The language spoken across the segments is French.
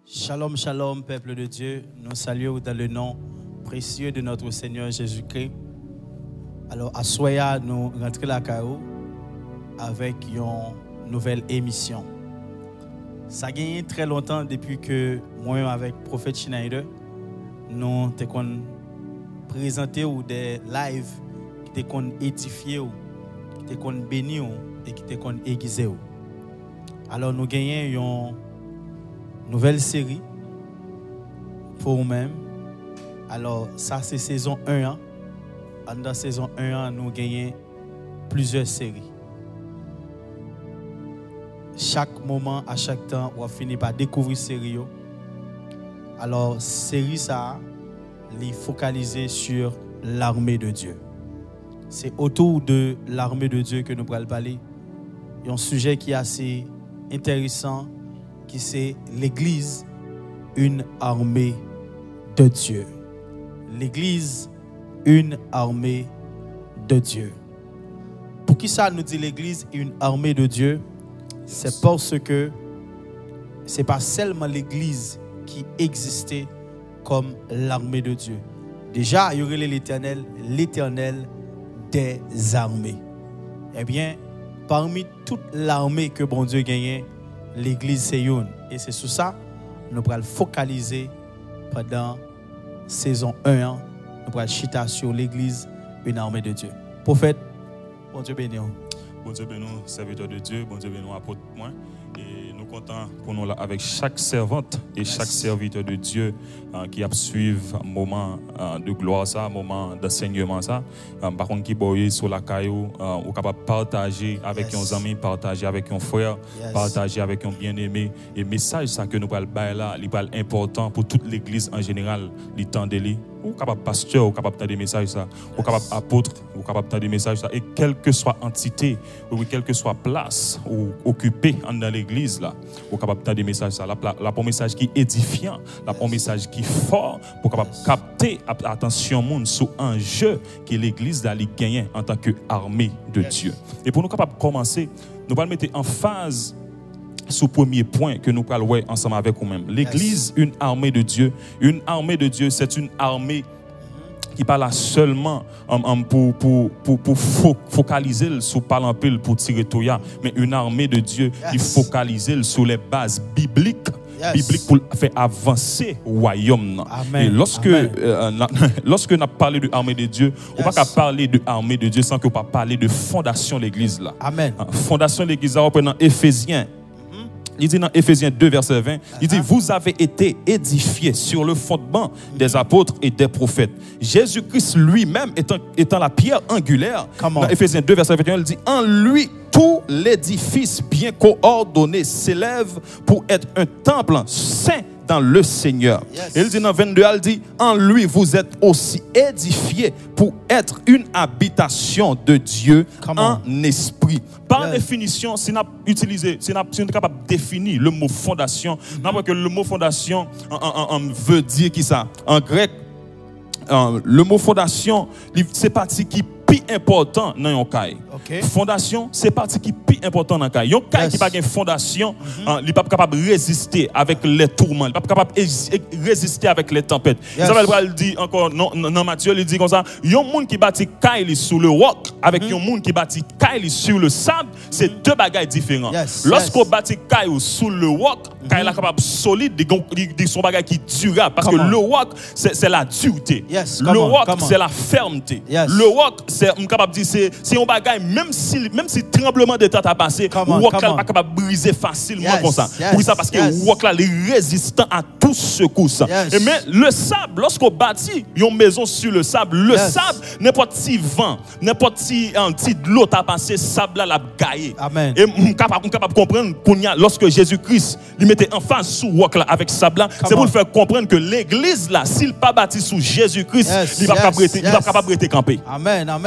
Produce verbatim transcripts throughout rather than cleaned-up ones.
Shalom, shalom, peuple de Dieu. Nous saluons dans le nom précieux de notre Seigneur Jésus-Christ. Alors, à Soya, nous rentrons la K O avec une nouvelle émission. Ça a gagné très longtemps depuis que moi, avec le prophète Schneider, nous avons présenté des lives qui ont édifié, qui ont béni et qui ont aiguisé. Alors, nous gagnons une nouvelle série pour vous-même. Alors, ça, c'est saison un. En dans saison un, nous gagnons plusieurs séries. Chaque moment, à chaque temps, on finit par découvrir série. Alors, série ça, les focaliser sur l'armée de Dieu. C'est autour de l'armée de Dieu que nous allons parler. Il y a un sujet qui est assez intéressant, qui c'est l'Église, une armée de Dieu. L'Église, une armée de Dieu. Pour qui ça nous dit l'Église, une armée de Dieu? C'est parce que ce n'est pas seulement l'Église qui existait comme l'armée de Dieu. Déjà, il y aurait l'Éternel, l'Éternel des armées. Eh bien, parmi toute l'armée que bon Dieu gagnait, l'Église c'est une. Et c'est sur ça nous allons focaliser pendant saison un. Nous allons chiter sur l'Église, une armée de Dieu. Prophète, bon Dieu béni. Bon Dieu béni, serviteur de Dieu, bon Dieu béni, apôtre moi. Et nous comptons pour nous là avec chaque servante et yes. chaque serviteur de Dieu euh, qui a suivi un moment euh, de gloire, ça, un moment d'enseignement. Ça. Euh, par contre, qui boye sur la caillou, euh, ou capable de partager avec yes. un ami, partager avec un frère, yes. partager avec un bien-aimé. Et le message ça, que nous parlons là, il est important pour toute l'Église en général, le temps de lui. Ou capable pasteur, ou capable de des messages ça, ou capable apôtre, ou capable de des messages ça, et quelle que soit entité, ou quelle que soit place ou occupée dans l'église là, ou capable de des messages ça, la la pour message qui est édifiant, la pour message qui est fort, pour capable capter attention monde sur un jeu que l'église d'aller gagner en tant que armée de Dieu. Et pour nous capable commencer, nous allons mettre en phase sur le premier point que nous parlons ensemble avec vous-même. L'Église, une armée de Dieu. Une armée de Dieu, c'est une armée qui parle seulement um, um, pour, pour, pour, pour fo focaliser sur parler pour tirer tout ya, mais une armée de Dieu yes. qui focalise sur les bases bibliques. Yes. Biblique pour faire avancer le royaume. Et lorsque euh, lorsque nous parlons de l'armée de Dieu, yes. on ne peut pas parler de l'armée de Dieu sans que pas parler de fondation de l'église là. Amen. Fondation de l'église là, on prend dans Éphésiens. Il dit dans Éphésiens deux, verset vingt, il dit, vous avez été édifiés sur le fondement des apôtres et des prophètes. Jésus-Christ lui-même étant, étant la pierre angulaire, dans Éphésiens deux, verset vingt et un, il dit, en lui, tout l'édifice bien coordonné s'élève pour être un temple saint dans le Seigneur. Yes. Il dit dans vingt-deux, il dit, en lui vous êtes aussi édifiés pour être une habitation de Dieu en esprit. Par yes. définition, si nous utilisé, si nous sommes capables de définir le mot fondation, mm -hmm. que le mot fondation en, en, en veut dire qui ça? En grec, euh, le mot fondation, c'est parti qui important dans un cas. Okay. Fondation, c'est partie qui est plus important dans un cas. Un cas qui n'a pas de fondation, il n'est pas capable de résister avec les tourments, il n'est pas capable de résister avec les tempêtes. Yes. Ça va le dire encore dans Matthieu, il dit comme ça, il y a un monde qui bâtit Kaili sur le roc avec un mm -hmm. monde qui bâtit Kaili sur le sable, c'est mm -hmm. deux bagages différents. Yes. Lorsqu'on yes. bâtit Kaili sur le roc, mm -hmm. Kaili est capable solide, de son bagage qui est durable parce Come que on. le roc c'est la dureté. Yes. Le roc c'est la fermeté. Yes. Le roc c'est on capable dire c'est c'est un bagage même si même si tremblement de terre a passé roc là pas capable briser facilement yes, comme ça yes, pour ça parce que yes. roc là est résistant à toute secousse yes. et mais le sable lorsqu'on bâtit une maison sur le sable le yes. sable n'importe si vent n'importe si un petit de l'eau a passé sable là l'a gaillé amen et on capable on capable comprendre qu'on y a lorsque Jésus-Christ lui mettait en face sous roc là avec sable là c'est pour le faire comprendre que l'église là s'il pas bâti sous Jésus-Christ yes, il va yes, capable yes. il va capable de camper amen amen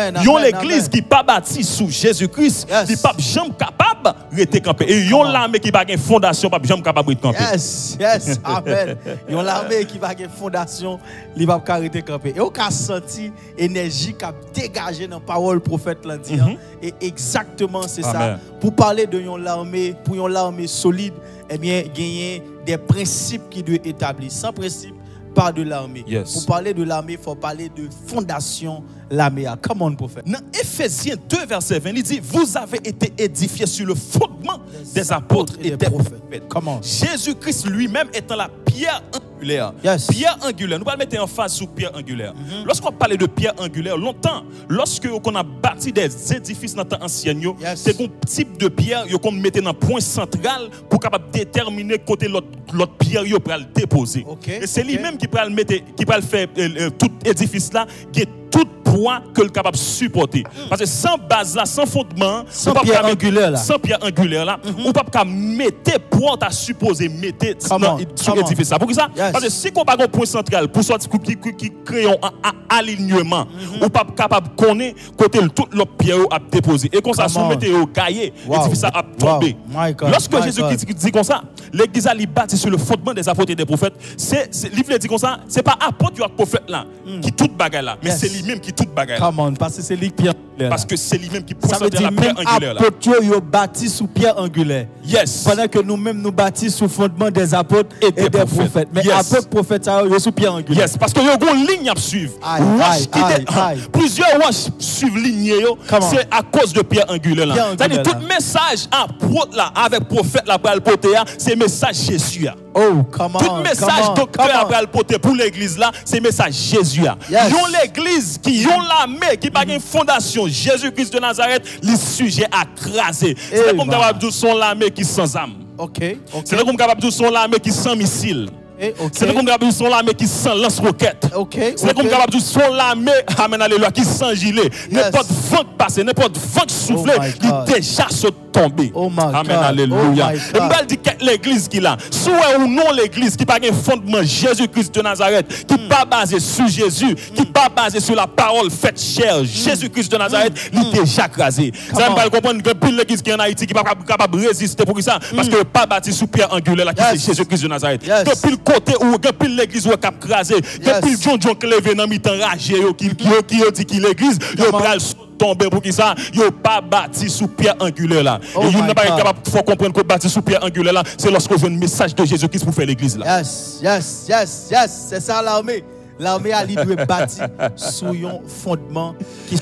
Amen. Yon Amen, l'église amen. qui pas bâtie sous Jésus-Christ, Yes. qui pas jamais capable de rester campé. Et yon Come on. l'armée qui pas une fondation, pas jamais capable de camper. Yes, yes, amen. Yon l'armée qui va une fondation, il va arrêter camper. Et on a senti énergie qui a dégagé dans la parole prophète lundi. Mhm. Et exactement c'est ça. Amen. Pour parler de yon l'armée, pour yon l'armée solide, eh bien, gagner des principes qui doivent être établis. Sans principe, pas de l'armée. Yes. Pour parler de l'armée, il faut parler de fondation l'armée. Come on, prophète. Dans Éphésiens deux, verset vingt, il dit, vous avez été édifiés sur le fondement des apôtres et des prophètes. Comment? Jésus-Christ lui-même étant la pierre angulaire. Yes. Pierre angulaire. Nous allons mettre en face sur pierre angulaire. Mm-hmm. Lorsqu'on parle de pierre angulaire, longtemps, lorsque on a bâti des édifices dans le temps ancien, Yes. c'est un type de pierre qu'on mettait dans le point central pour capable déterminer côté l'autre l'autre pierre yo pour le déposer. Okay. Et c'est Okay. lui-même qui peut le mettre, qui peut le faire euh, euh, tout édifice là, qui est tout poids que le capable de supporter. Mm. Parce que sans base là, sans fondement, Sans on pas pierre mettre- angulaire là. sans pierre angulaire là, Mm-hmm. on peut pas mettre poids à supposer mettre Come dans on, sur come on. l'édifice là. Pour ça, Yes. parce que si on pas un point central pour sortir qui, qui, qui crée un, un alignement, Mm-hmm. on pas capable de connaître côté le- tout l'autre pierre a déposé. Et comme ça, Come si on. on mette au cahier, Wow. l'édifice a tombé. Wow. My God. Lorsque My Jésus-Christ dit comme ça, l'église a bâti sur le fondement des apôtres et des prophètes, c'est c'est livre dit comme ça, c'est pas apôtre ou prophète là qui tout bagaille là, mais Yes. c'est lui-même qui tout bagaille là. Come on, parce que c'est lui qui pierre angulaire. Parce que c'est lui-même qui Ça veut pointe la dire pierre même angulaire là. apôtres yo bâti sous pierre angulaire. Yes. Pendant que nous-mêmes nous bâtis sous fondement des apôtres et, des, prophètes. prophètes. Mais Yes. apôtres, prophètes, ça yo sous pierre angulaire. Yes, parce que y a une ligne à suivre. Aïe, Roche aïe, qui aïe, dé- aïe. Plusieurs roches suivent ligne yo, Comment? c'est à cause de pierre angulaire là. Pierre C'est-à-dire angulaire, tout message apôtre là avec prophète là pour le porter, c'est message Jésus là. Oh, comment? Tout message docteur après le porter pour l'église là, c'est message Jésus là. Yes. Yon l'église qui yon l'armée qui pas une fondation Jésus-Christ de Nazareth, les sujets à craser. C'est Eh, comme man. capable de dire son l'armée qui sans âme. Ok, ok. C'est comme capable de dire son l'armée qui sans missile. Eh, ok. C'est comme capable de dire son l'armée qui sans lance-roquette. Ok, C'est ok. comme capable de dire son l'armée, amen alléluia, qui sans gilet. N'importe vent qui passe, n'importe vent qui souffle, Oh my il God. déjà se tomber. Oh my Amen God. alléluia. Oh my Et God. me dit que l'église qui là, soit ou non l'église qui pas un fondement Jésus-Christ de Nazareth, qui pas basé sur Jésus, qui pas basé sur la parole faite chair, Jésus-Christ de Nazareth, il est déjà crasé. Ça on. me pas comprendre que pile l'église qui est en Haïti qui pas capable de résister pour ça parce que pas bâti sous pierre angulaire là qui Yes. c'est Jésus-Christ de Nazareth. Yes. Depuis le côté où depuis l'église où cap crasé, depuis le John John qui levé dans mi-temps ragé yo qui qui qui dit qui l'église, yo Comment? pral tomber pour qui ça, yo pas bâti sous pierre angulaire là. Oh Et my il n'a pas God. capable faut comprendre que bâti sous pierre angulaire là, c'est lorsqu'on veut un message de Jésus-Christ pour faire l'église là. Yes, yes, yes, yes. C'est ça l'armée. L'armée a doit bâti sur un fondement qui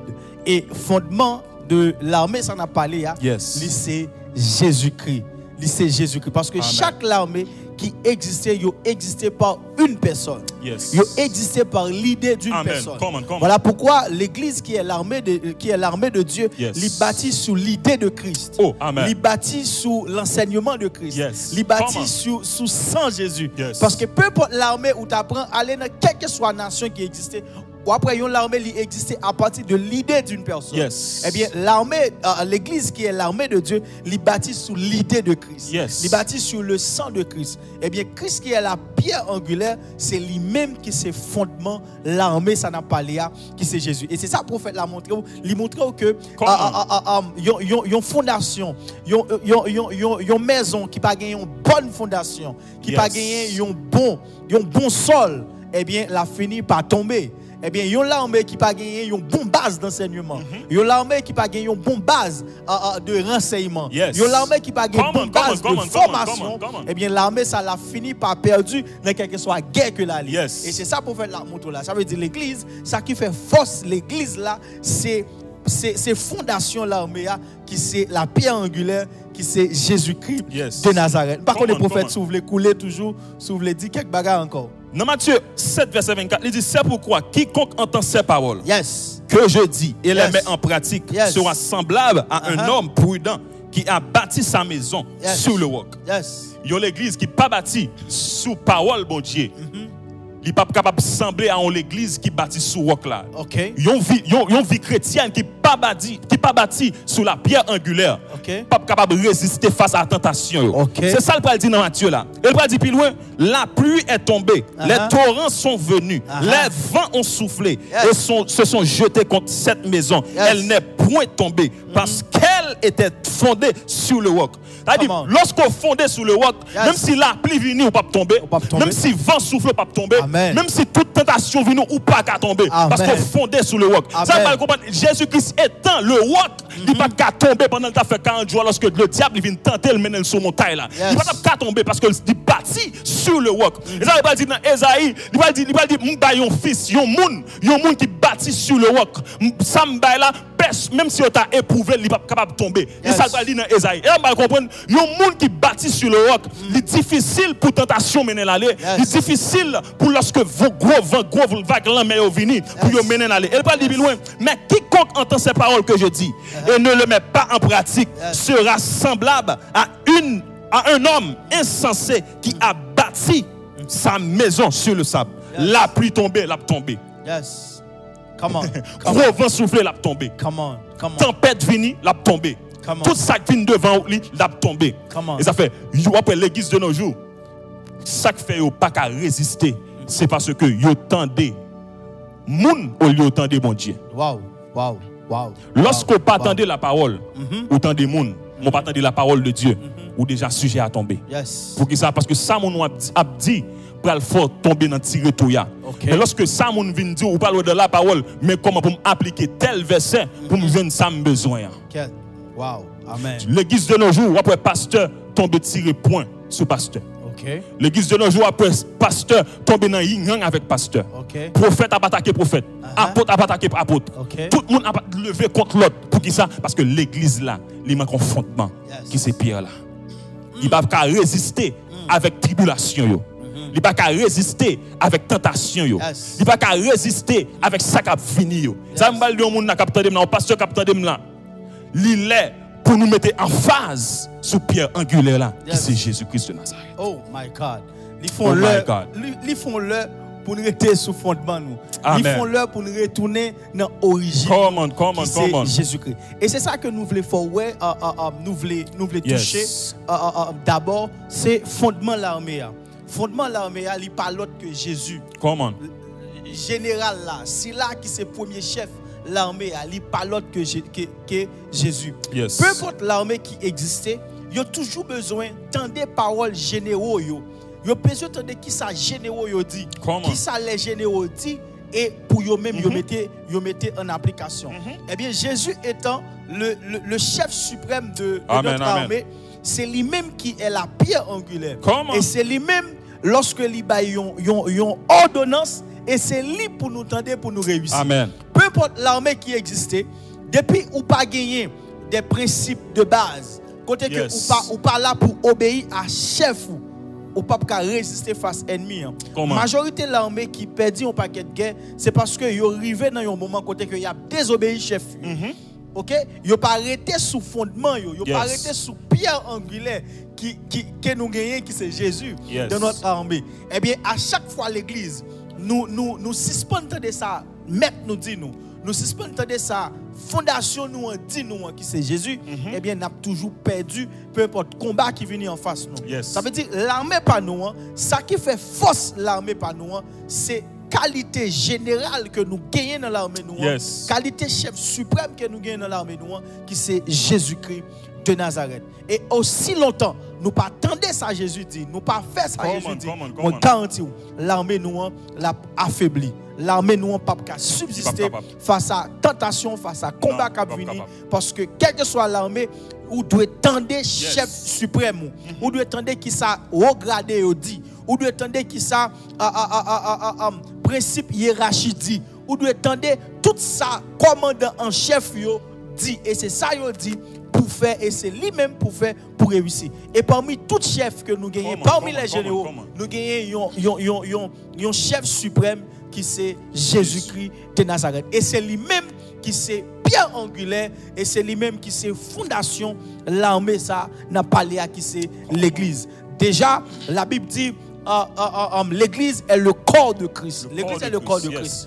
et fondement de l'armée ça n'a parlé là. Yes. Lui, c'est Jésus-Christ. Lui, c'est Jésus-Christ parce que Amen. chaque armée qui existait, il existait par une personne. Yes. Il existait par l'idée d'une Amen. personne. Come on, come on. Voilà pourquoi l'église qui est l'armée de qui est l'armée de Dieu, Yes. il bâtit sous l'idée de Christ. Oh, amen. Il bâtit sous l'enseignement de Christ. Yes. Il Come on. bâtit sous sous sang Jésus. Yes. Parce que peu importe l'armée où tu apprends à aller dans quelle que soit la nation qui existait, ou après yon l'armée qui existait à partir de l'idée d'une personne. Yes. Eh bien l'armée euh, l'église qui est l'armée de Dieu, il bâtit sous l'idée de Christ. Yes. Il bâtit sur le sang de Christ. Eh bien Christ qui est la pierre angulaire, c'est lui-même qui c'est fondement l'armée ça n'a pas léa qui c'est Jésus. Et c'est ça le prophète l'a montré, il montré que Come ah, ah, ah, ah, yon yon yon fondation, yon yon yon yon yon maison qui pas gagné une bonne fondation, qui Yes. pas gagné un bon yon bon sol, eh bien la fini par tomber. Eh bien, yon l'armée qui pas gagné une bonne base d'enseignement. Yon l'armée qui pas gagné une bonne base euh, euh, de renseignement. Yes. Yon l'armée qui pas gagné une Come on, bonne come on, base come de on, come on, formation. come on, come on. Eh bien, l'armée ça l'a fini par perdu dans quelque soit guerre que la lit. Yes. Et c'est ça pour faire la moto là. Ça veut dire l'église, ça qui fait force l'église là, c'est c'est c'est fondation l'armée là qui c'est la pierre angulaire qui c'est Jésus-Christ Yes. de Nazareth. Par contre, Come les on, prophètes come on. s'ouvrent couler toujours, s'ouvrent dire quelques bagarres encore. Dans Matthieu sept, verset vingt-quatre, il dit c'est pourquoi quiconque entend ces paroles Yes. que je dis et Yes. les met en pratique Yes. sera semblable à un Uh-huh. homme prudent qui a bâti sa maison Yes. sur le roc. Yes. Il y a l'église qui pas bâti sous parole bon Dieu. Il n'est pas capable de sembler à une église qui bâtit sous roc là. OK. Il y a une vie, il y a une vie chrétienne qui pas pas bâti, qui pas bâti sur la pierre angulaire, Ok. pas capable de résister face à la tentation. yo. Ok. C'est ça le pral dit dans Matthieu là. Et le pral dit plus loin, la pluie est tombée, Uh-huh. les torrents sont venus, Uh-huh. les vents ont soufflé Yes. et sont, se sont jetés contre cette maison. Yes. Elle n'est point tombée parce qu'elle était fondée sur le roc. C'est-à-dire, Come on. lorsqu'on fondait sur le roc, Yes. même si la pluie vient, ou pas tomber, Ou pas tomber. même si le vent souffle, ou pas tomber, Amen. même si toute tentation vient, ou pas qu'à tomber, Amen. parce qu'on fondait sur le roc. Ça, Amen. va comprendre. Jésus-Christ étant le roc, il n'est pas qu'à tomber pendant que tu as fait quarante jours, lorsque le diable vient tenter le mener sur montagne là. Yes. Il n'est pas qu'à tomber parce qu'il bâtit sur le roc. Et ça, il va dire dans Ésaïe, il va dire, il va dire, m'ba yon fils, yon moun, yon moun qui bâtit sur le roc. Ça m'ba là, même si on t'a éprouvé, il n'est pas capable de tomber. Et Yes. ça, il va dire dans Ésaïe. Et on va comprendre, yon moun qui bâtit sur le roc, il est difficile pour tentation mener l'aller. Yes. Il est difficile pour lorsque vos gros vents, gros vagues mais au vini, pour Yes. yon mener l'aller. Et il va dire loin, mais quiconque entend ces paroles que je dis et ne le met pas en pratique Yes. sera semblable à une à un homme insensé qui a bâti sa maison sur le sable. Yes. La pluie tombée, la tombée. Yes. Come on. Come Gros on. vent soufflé, la tombée. Come on. Come on. Tempête vini, la tombée. Come on. Tout ça qui vient devant lui, la tombée. Come on. Et ça fait, yo, après l'église de nos jours, ça qui fait yo pas qu'à résister, c'est parce que yo tendez moun au lieu tendez mon Dieu. Wow. Wow. Wow. Lorsqu'on wow. pas wow. attendait la parole, ou tendez moun, on pas attendait la parole de Dieu, ou déjà sujet à tomber. Yes. Pour qui ça? Parce que ça, mon a dit, pour le faire tomber dans le tiré tout ya. Ok. Mais lorsque ça, mon vient dire, ou parle de la parole, mais comment pour m'appliquer tel verset, pour me venir ça, me besoin. Quel- Wow. Amen. L'église de nos jours, après pasteur, tombe tiré point sur pasteur. Ok. L'église de nos jours, après pasteur, tombe dans yin avec pasteur. Ok. Prophète a attaqué prophète. Uh-huh. Apôtre a attaqué apôtre. Ok. Tout le monde a levé contre l'autre. Pour qui ça? Parce que l'église là, il manque un fondement. Yes. Qui c'est Pierre là. Il ne peut pas résister avec tribulation. Yo. Il ne peut pas résister avec tentation. Yo. Yes. Il ne peut pas résister avec ça qui a fini. Yo. Ça me parle de monde qui a un pasteur qui a là. Il est pour nous mettre en phase sous pierre angulaire là, qui Yes. c'est Jésus-Christ de Nazareth. Oh my God. Ils font Oh le, my God. ils- ils font le pour nous rester sous fondement nous. Amen. Ils font le pour nous retourner dans l'origine. Come on, come on, qui c'est come on. Jésus-Christ. Et c'est ça que nous voulons faire, ouais, euh, euh, euh, nous voulons, nous voulons Yes. toucher. Euh, euh, euh, D'abord, c'est fondement de l'armée. hein. Fondement de l'armée, il n'y a pas l'autre que Jésus. Come on. Général là, c'est là qui c'est premier chef. L'armée, il n'y a pas l'autre que, Jé- que, que Jésus. Yes. Peu importe l'armée qui existait, il y a toujours besoin d'entendre des paroles généraux. Il y a besoin d'entendre qui ça généraux yo dit, Comment? qui ça les généraux dit, et pour eux même yo mettez yo mettez en application. Eh bien, Jésus étant le, le, le chef suprême de, de Amen, notre amen. armée, c'est lui-même qui est la pierre angulaire. Comment? Et c'est lui-même lorsque lui bail yon, yon, yon ordonnance, et c'est lui pour nous tendre pour nous réussir. Amen. Peu importe l'armée qui existait, depuis ou pas gagner des principes de base, côté Yes. que ou pas ou pas là pour obéir à chef ou ou pas qu'à résister face ennemi. hein. Comment? Majorité de l'armée qui perdit un paquet de guerre, c'est parce que yo arrivé dans un moment côté que y a désobéi chef. OK? Yo pas arrêté sous fondement yo, yo Yes. pas arrêté sous pierre angulaire qui qui que nous gagnons qui c'est Jésus Yes. dans notre armée. Eh bien, à chaque fois l'église nous nous nous suspendons de ça, maître nous dit nous, nous suspendons de ça, fondation nous en dit nous qui c'est Jésus. Eh bien, n'a toujours perdu peu importe combat qui vient en face nous. Yes. Ça veut dire l'armée pas nous, hein, ça qui fait force l'armée pas nous, hein, c'est qualité générale que nous gagnons dans l'armée nous, hein, Yes. qualité chef suprême que nous gagnons dans l'armée nous, hein, qui c'est Jésus-Christ de Nazareth. Et aussi longtemps, nous pas attendre ça Jésus dit, nous pas faire ça Come Jésus on, dit. come on, come Moi on. garantis vous, l'armée nous hein, l'a affaibli. L'armée nous pas capable subsister Pas capable. face à tentation, face à combat Non, qui a pas venir capable. parce que quelle que soit l'armée, ou doit tendre chef suprême, ou doit tendre qui ça regradé au dit, ou doit tendre qui ça ah, ah, ah, ah, ah, ah, principe hiérarchie dit, ou doit tendre tout ça commandant en chef yo dit, et c'est ça yo dit pour faire, et c'est lui-même pour faire pour réussir. Et parmi tous les chefs que nous gagnons, Comment, parmi comment, les généraux, comment, comment? nous gagnons un chef suprême qui c'est Jésus-Christ de Nazareth. Et c'est lui-même qui c'est pierre angulaire, et c'est lui-même qui c'est fondation, l'armée ça n'a pas parlé à qui c'est l'église. Déjà, la Bible dit euh, euh, euh, euh, l'église est le corps de Christ. Le L'église corps est de le corps de Christ, Christ. yes.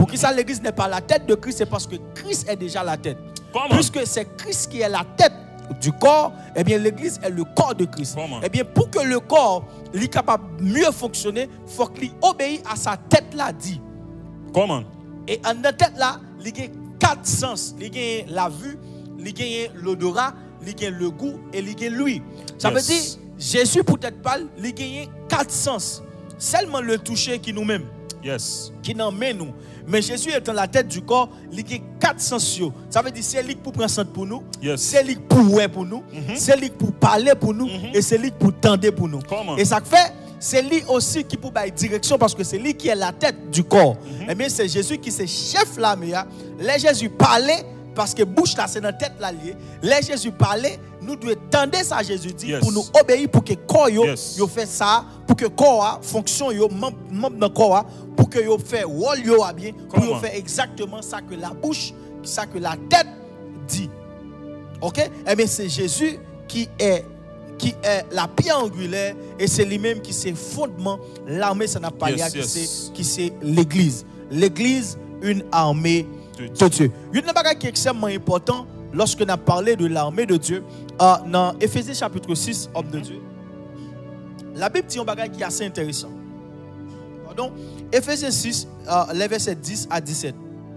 Pour qui ça l'église n'est pas la tête de Christ, c'est parce que Christ est déjà la tête. Comment? Puisque c'est Christ qui est la tête du corps, eh bien l'église est le corps de Christ. Comment? Eh bien pour que le corps soit capable de mieux fonctionner, il faut qu'il obéisse à sa tête là dit. Comment? Et en notre tête là, il y a quatre sens. Il y a la vue, il y a l'odorat, il y a le goût et il y a l'ouïe. Ça Yes. veut dire, Jésus peut-être pas, il y a quatre sens. Seulement le toucher qui nous même, Yes. qui nous met nous. Mais Jésus étant la tête du corps, il y a quatre sens. Ça veut dire c'est lui pour prendre soin pour nous, Yes. c'est lui pour ouais pour nous, c'est lui pour parler pour nous et c'est lui pour tendre pour nous. Comment? Et ça fait, c'est lui aussi qui peut donner direction parce que c'est lui qui est la tête du corps. Eh bien, c'est Jésus qui est chef là, mais les Jésus parlait parce que bouche là, c'est dans la tête là lié. Les Jésus parlait, nous devons tendre ça Jésus dit Yes. pour nous obéir pour que le corps yo, Yes. yo fait ça, pour que le corps fonctionne yo, membre dans le corps, pour que yo fait rôle yo a bien, pour yo Comment? faire exactement ça que la bouche, ça que la tête dit. OK? Eh bien, c'est Jésus qui est qui est la pierre angulaire et c'est lui-même qui c'est fondement l'armée ça n'a pas Yes, lié qui yes. c'est qui c'est l'église. L'église une armée De de Dieu. Une chose qui est extrêmement important lorsque nous avons parlé de l'armée de Dieu euh, dans Éphésiens chapitre six, homme de Dieu. La Bible dit un bagage qui est assez intéressant. Pardon, Éphésiens six, euh, les versets dix à dix-sept.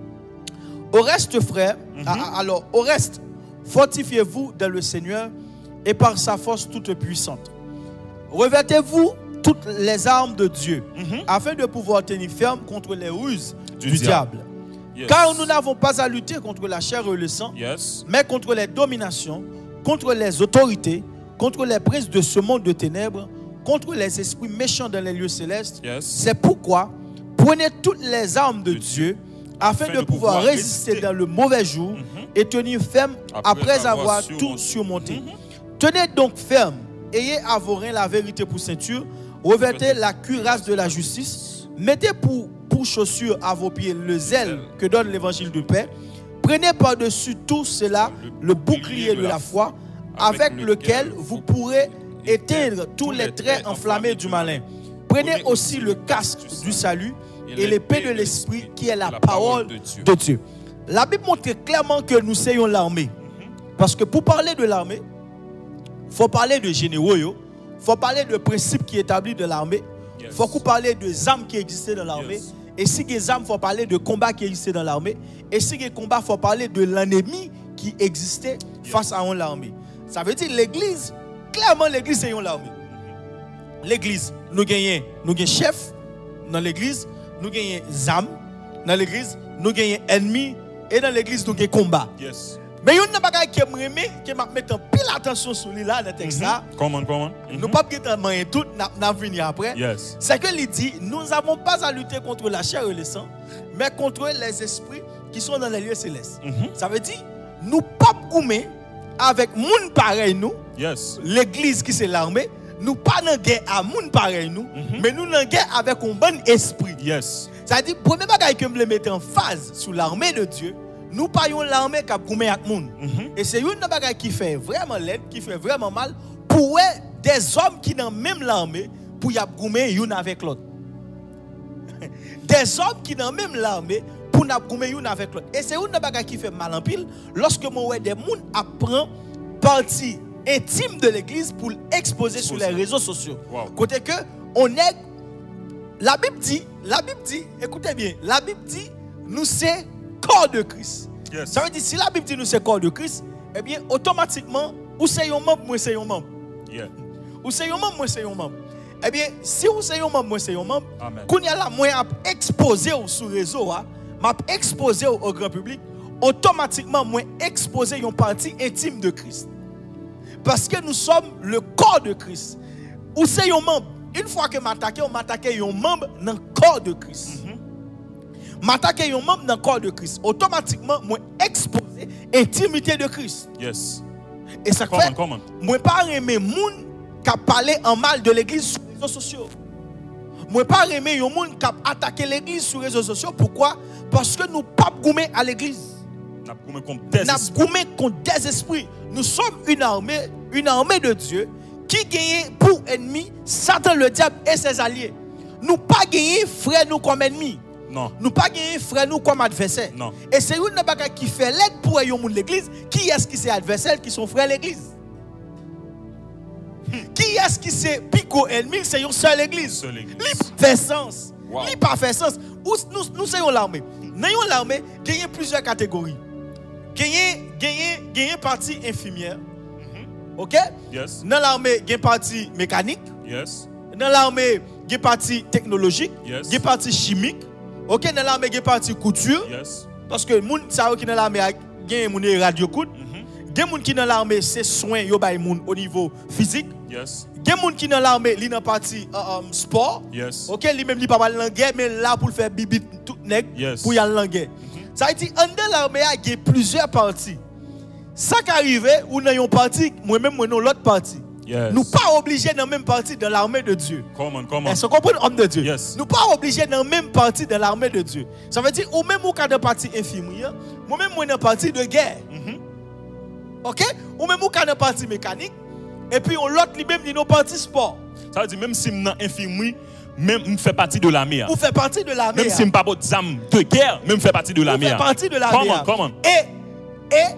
Au reste, frères, mm-hmm. alors, au reste, fortifiez-vous dans le Seigneur et par sa force toute puissante. Revêtez-vous toutes les armes de Dieu, mm-hmm. afin de pouvoir tenir ferme contre les ruses du, du diable. diable. Yes. Car nous n'avons pas à lutter contre la chair et le sang, Yes. mais contre les dominations, contre les autorités, contre les prises de ce monde de ténèbres, contre les esprits méchants dans les lieux célestes. Yes. C'est pourquoi prenez toutes les armes de, de Dieu, afin, afin de, de pouvoir, pouvoir résister, résister dans le mauvais jour mm-hmm. et tenir ferme après, après avoir, avoir tout surmonté. Mm-hmm. Tenez donc ferme, ayez à vos reins la vérité pour ceinture, revêtez la cuirasse de la justice, mettez pour, pour chaussures à vos pieds le zèle que donne l'évangile de paix, prenez par-dessus tout cela le, le bouclier de la foi, avec, avec lequel vous pourrez éteindre tous les traits enflammés du malin. Prenez aussi le casque du salut et l'épée de l'esprit qui est la parole de Dieu. La Bible montre clairement que nous soyons l'armée. Parce que pour parler de l'armée, il faut parler de généraux, il faut parler de principes qui établis de l'armée, il yes. faut parler de armes qui existaient dans l'armée. Yes. Et si il y a des armes, il faut parler de combats qui existaient dans l'armée. Et si il y a des combats, il faut parler de l'ennemi qui existait yes. face à l'armée. Ça veut dire l'église, clairement l'église c'est l'armée. L'église, nous gagnons, nous gagnons chef dans l'église, nous gagnons armes dans l'église, nous gagnons ennemis et dans l'église nous gagnons combat. Yes. Mais il y a un bagage qui m'aime, qui m'a mettre pile attention sur lui là dans le texte là. Comment, comment? Nous pas bien tout, n'a venir après. Yes. C'est que il dit, nous n'avons pas à lutter contre la chair et le sang, mais contre les esprits qui sont dans les lieux célestes. Mm-hmm. Ça veut dire, nous pas goumer avec moun pareil nous. Yes. L'église qui c'est l'armée, nous pas dans guerre à moun pareil nous, mm-hmm. mais nous dans guerre avec un bon esprit. Yes. Ça veut dire, premier bagage que me mettre en phase sous l'armée de Dieu. Nous payons l'armée qui a goumé avec moun. Mm-hmm. Et c'est une bagaille qui fait vraiment l'aide, qui fait vraiment mal pour des hommes qui dans même l'armée pour y a goumé une avec l'autre. Des hommes qui dans même l'armée pour n'a goumé une avec l'autre. Et c'est une bagaille qui fait mal en pile lorsque moi ouais des moun apprend partie intime de l'église pour l'exposer sur les réseaux sociaux. Wow. Côté que on est la Bible dit, la Bible dit, écoutez bien, la Bible dit nous c'est corps de Christ. Yes. Ça veut dire si la Bible dit nous c'est corps de Christ, eh bien automatiquement ou c'est un membre, moi c'est un membre. Yeah. Ou c'est un membre, moi c'est un membre. Eh bien si vous c'est un membre, moi c'est un membre. Quand il y a la moi exposé sur le réseau, m'a exposé au grand public, automatiquement moi exposé une partie intime de Christ. Parce que nous sommes le corps de Christ. Ou c'est un membre. Une fois que m'attaquer, on m'attaque un membre dans le corps de Christ. Mm-hmm. M'attaquer un membre dans le corps de Christ, automatiquement, moi exposer l'intimité de Christ. Yes. Et ça fait, moi pas aimer moun qui parler en mal de l'église sur les réseaux sociaux. Moi pas aimer un moun qui attaquer l'église sur les réseaux sociaux. Pourquoi? Parce que nous pas goumer à l'église. Nous goumé contre des esprits. Nous contre des esprits. Nous sommes une armée, une armée de Dieu qui gagne pour ennemi Satan le diable et ses alliés. Nous pas gagner frère nous comme ennemis. Non. Nous pas gagner frère nous comme adversaire. Non. Et c'est une bagaille qui fait l'aide pour yon moun l'église. Qui est-ce qui c'est adversaire qui sont frères l'église? Qui est-ce qui c'est pico ennemi? C'est une seule église. Seule église. Li fait sens. Wow. Li pas fait sens. Ou nous nous c'est l'armée. Dans l'armée, il y a plusieurs catégories. Il y a une partie infirmière. OK? Yes. Dans l'armée, il y a une partie mécanique. Yes. Dans l'armée, il y a une partie technologique. Yes. Il y a une partie chimique. OK, dans l'armée, il y a une partie couture. Yes. Parce que moun sa qui dans l'armée, il y a une radio coude. Il y a des gens qui dans l'armée, c'est soin yo bay moun au niveau physique. Yes. Il y a des gens qui dans l'armée, li dans partie uh, um, sport. Yes. OK, li même li pas mal en guerre mais là pour faire bibit tout nèg Yes. pour y aller en guerre. Ça veut dire en dans l'armée, il y a plusieurs parties. Ça qui arrive ou dans une partie, moi même moi dans l'autre partie. Yes. Nous pas obligés dans la même partie de l'armée de Dieu. Come on, come on. Est-ce qu'on comprend homme de Dieu? Yes. Nous pas obligés dans la même partie de l'armée de Dieu. Ça veut dire ou même ou dans partie infirmière, moi même moi dans partie de guerre. Mhm. OK? Ou même ou dans partie mécanique et puis on l'autre lui même dans partie sport. Ça veut dire même si je suis infirmier, même je fais partie de l'armée. Ou fait partie de l'armée. Même si je ne suis pas d'armes de guerre, même je fais partie de l'armée. Ou fait partie de l'armée. Come on, come on. Et et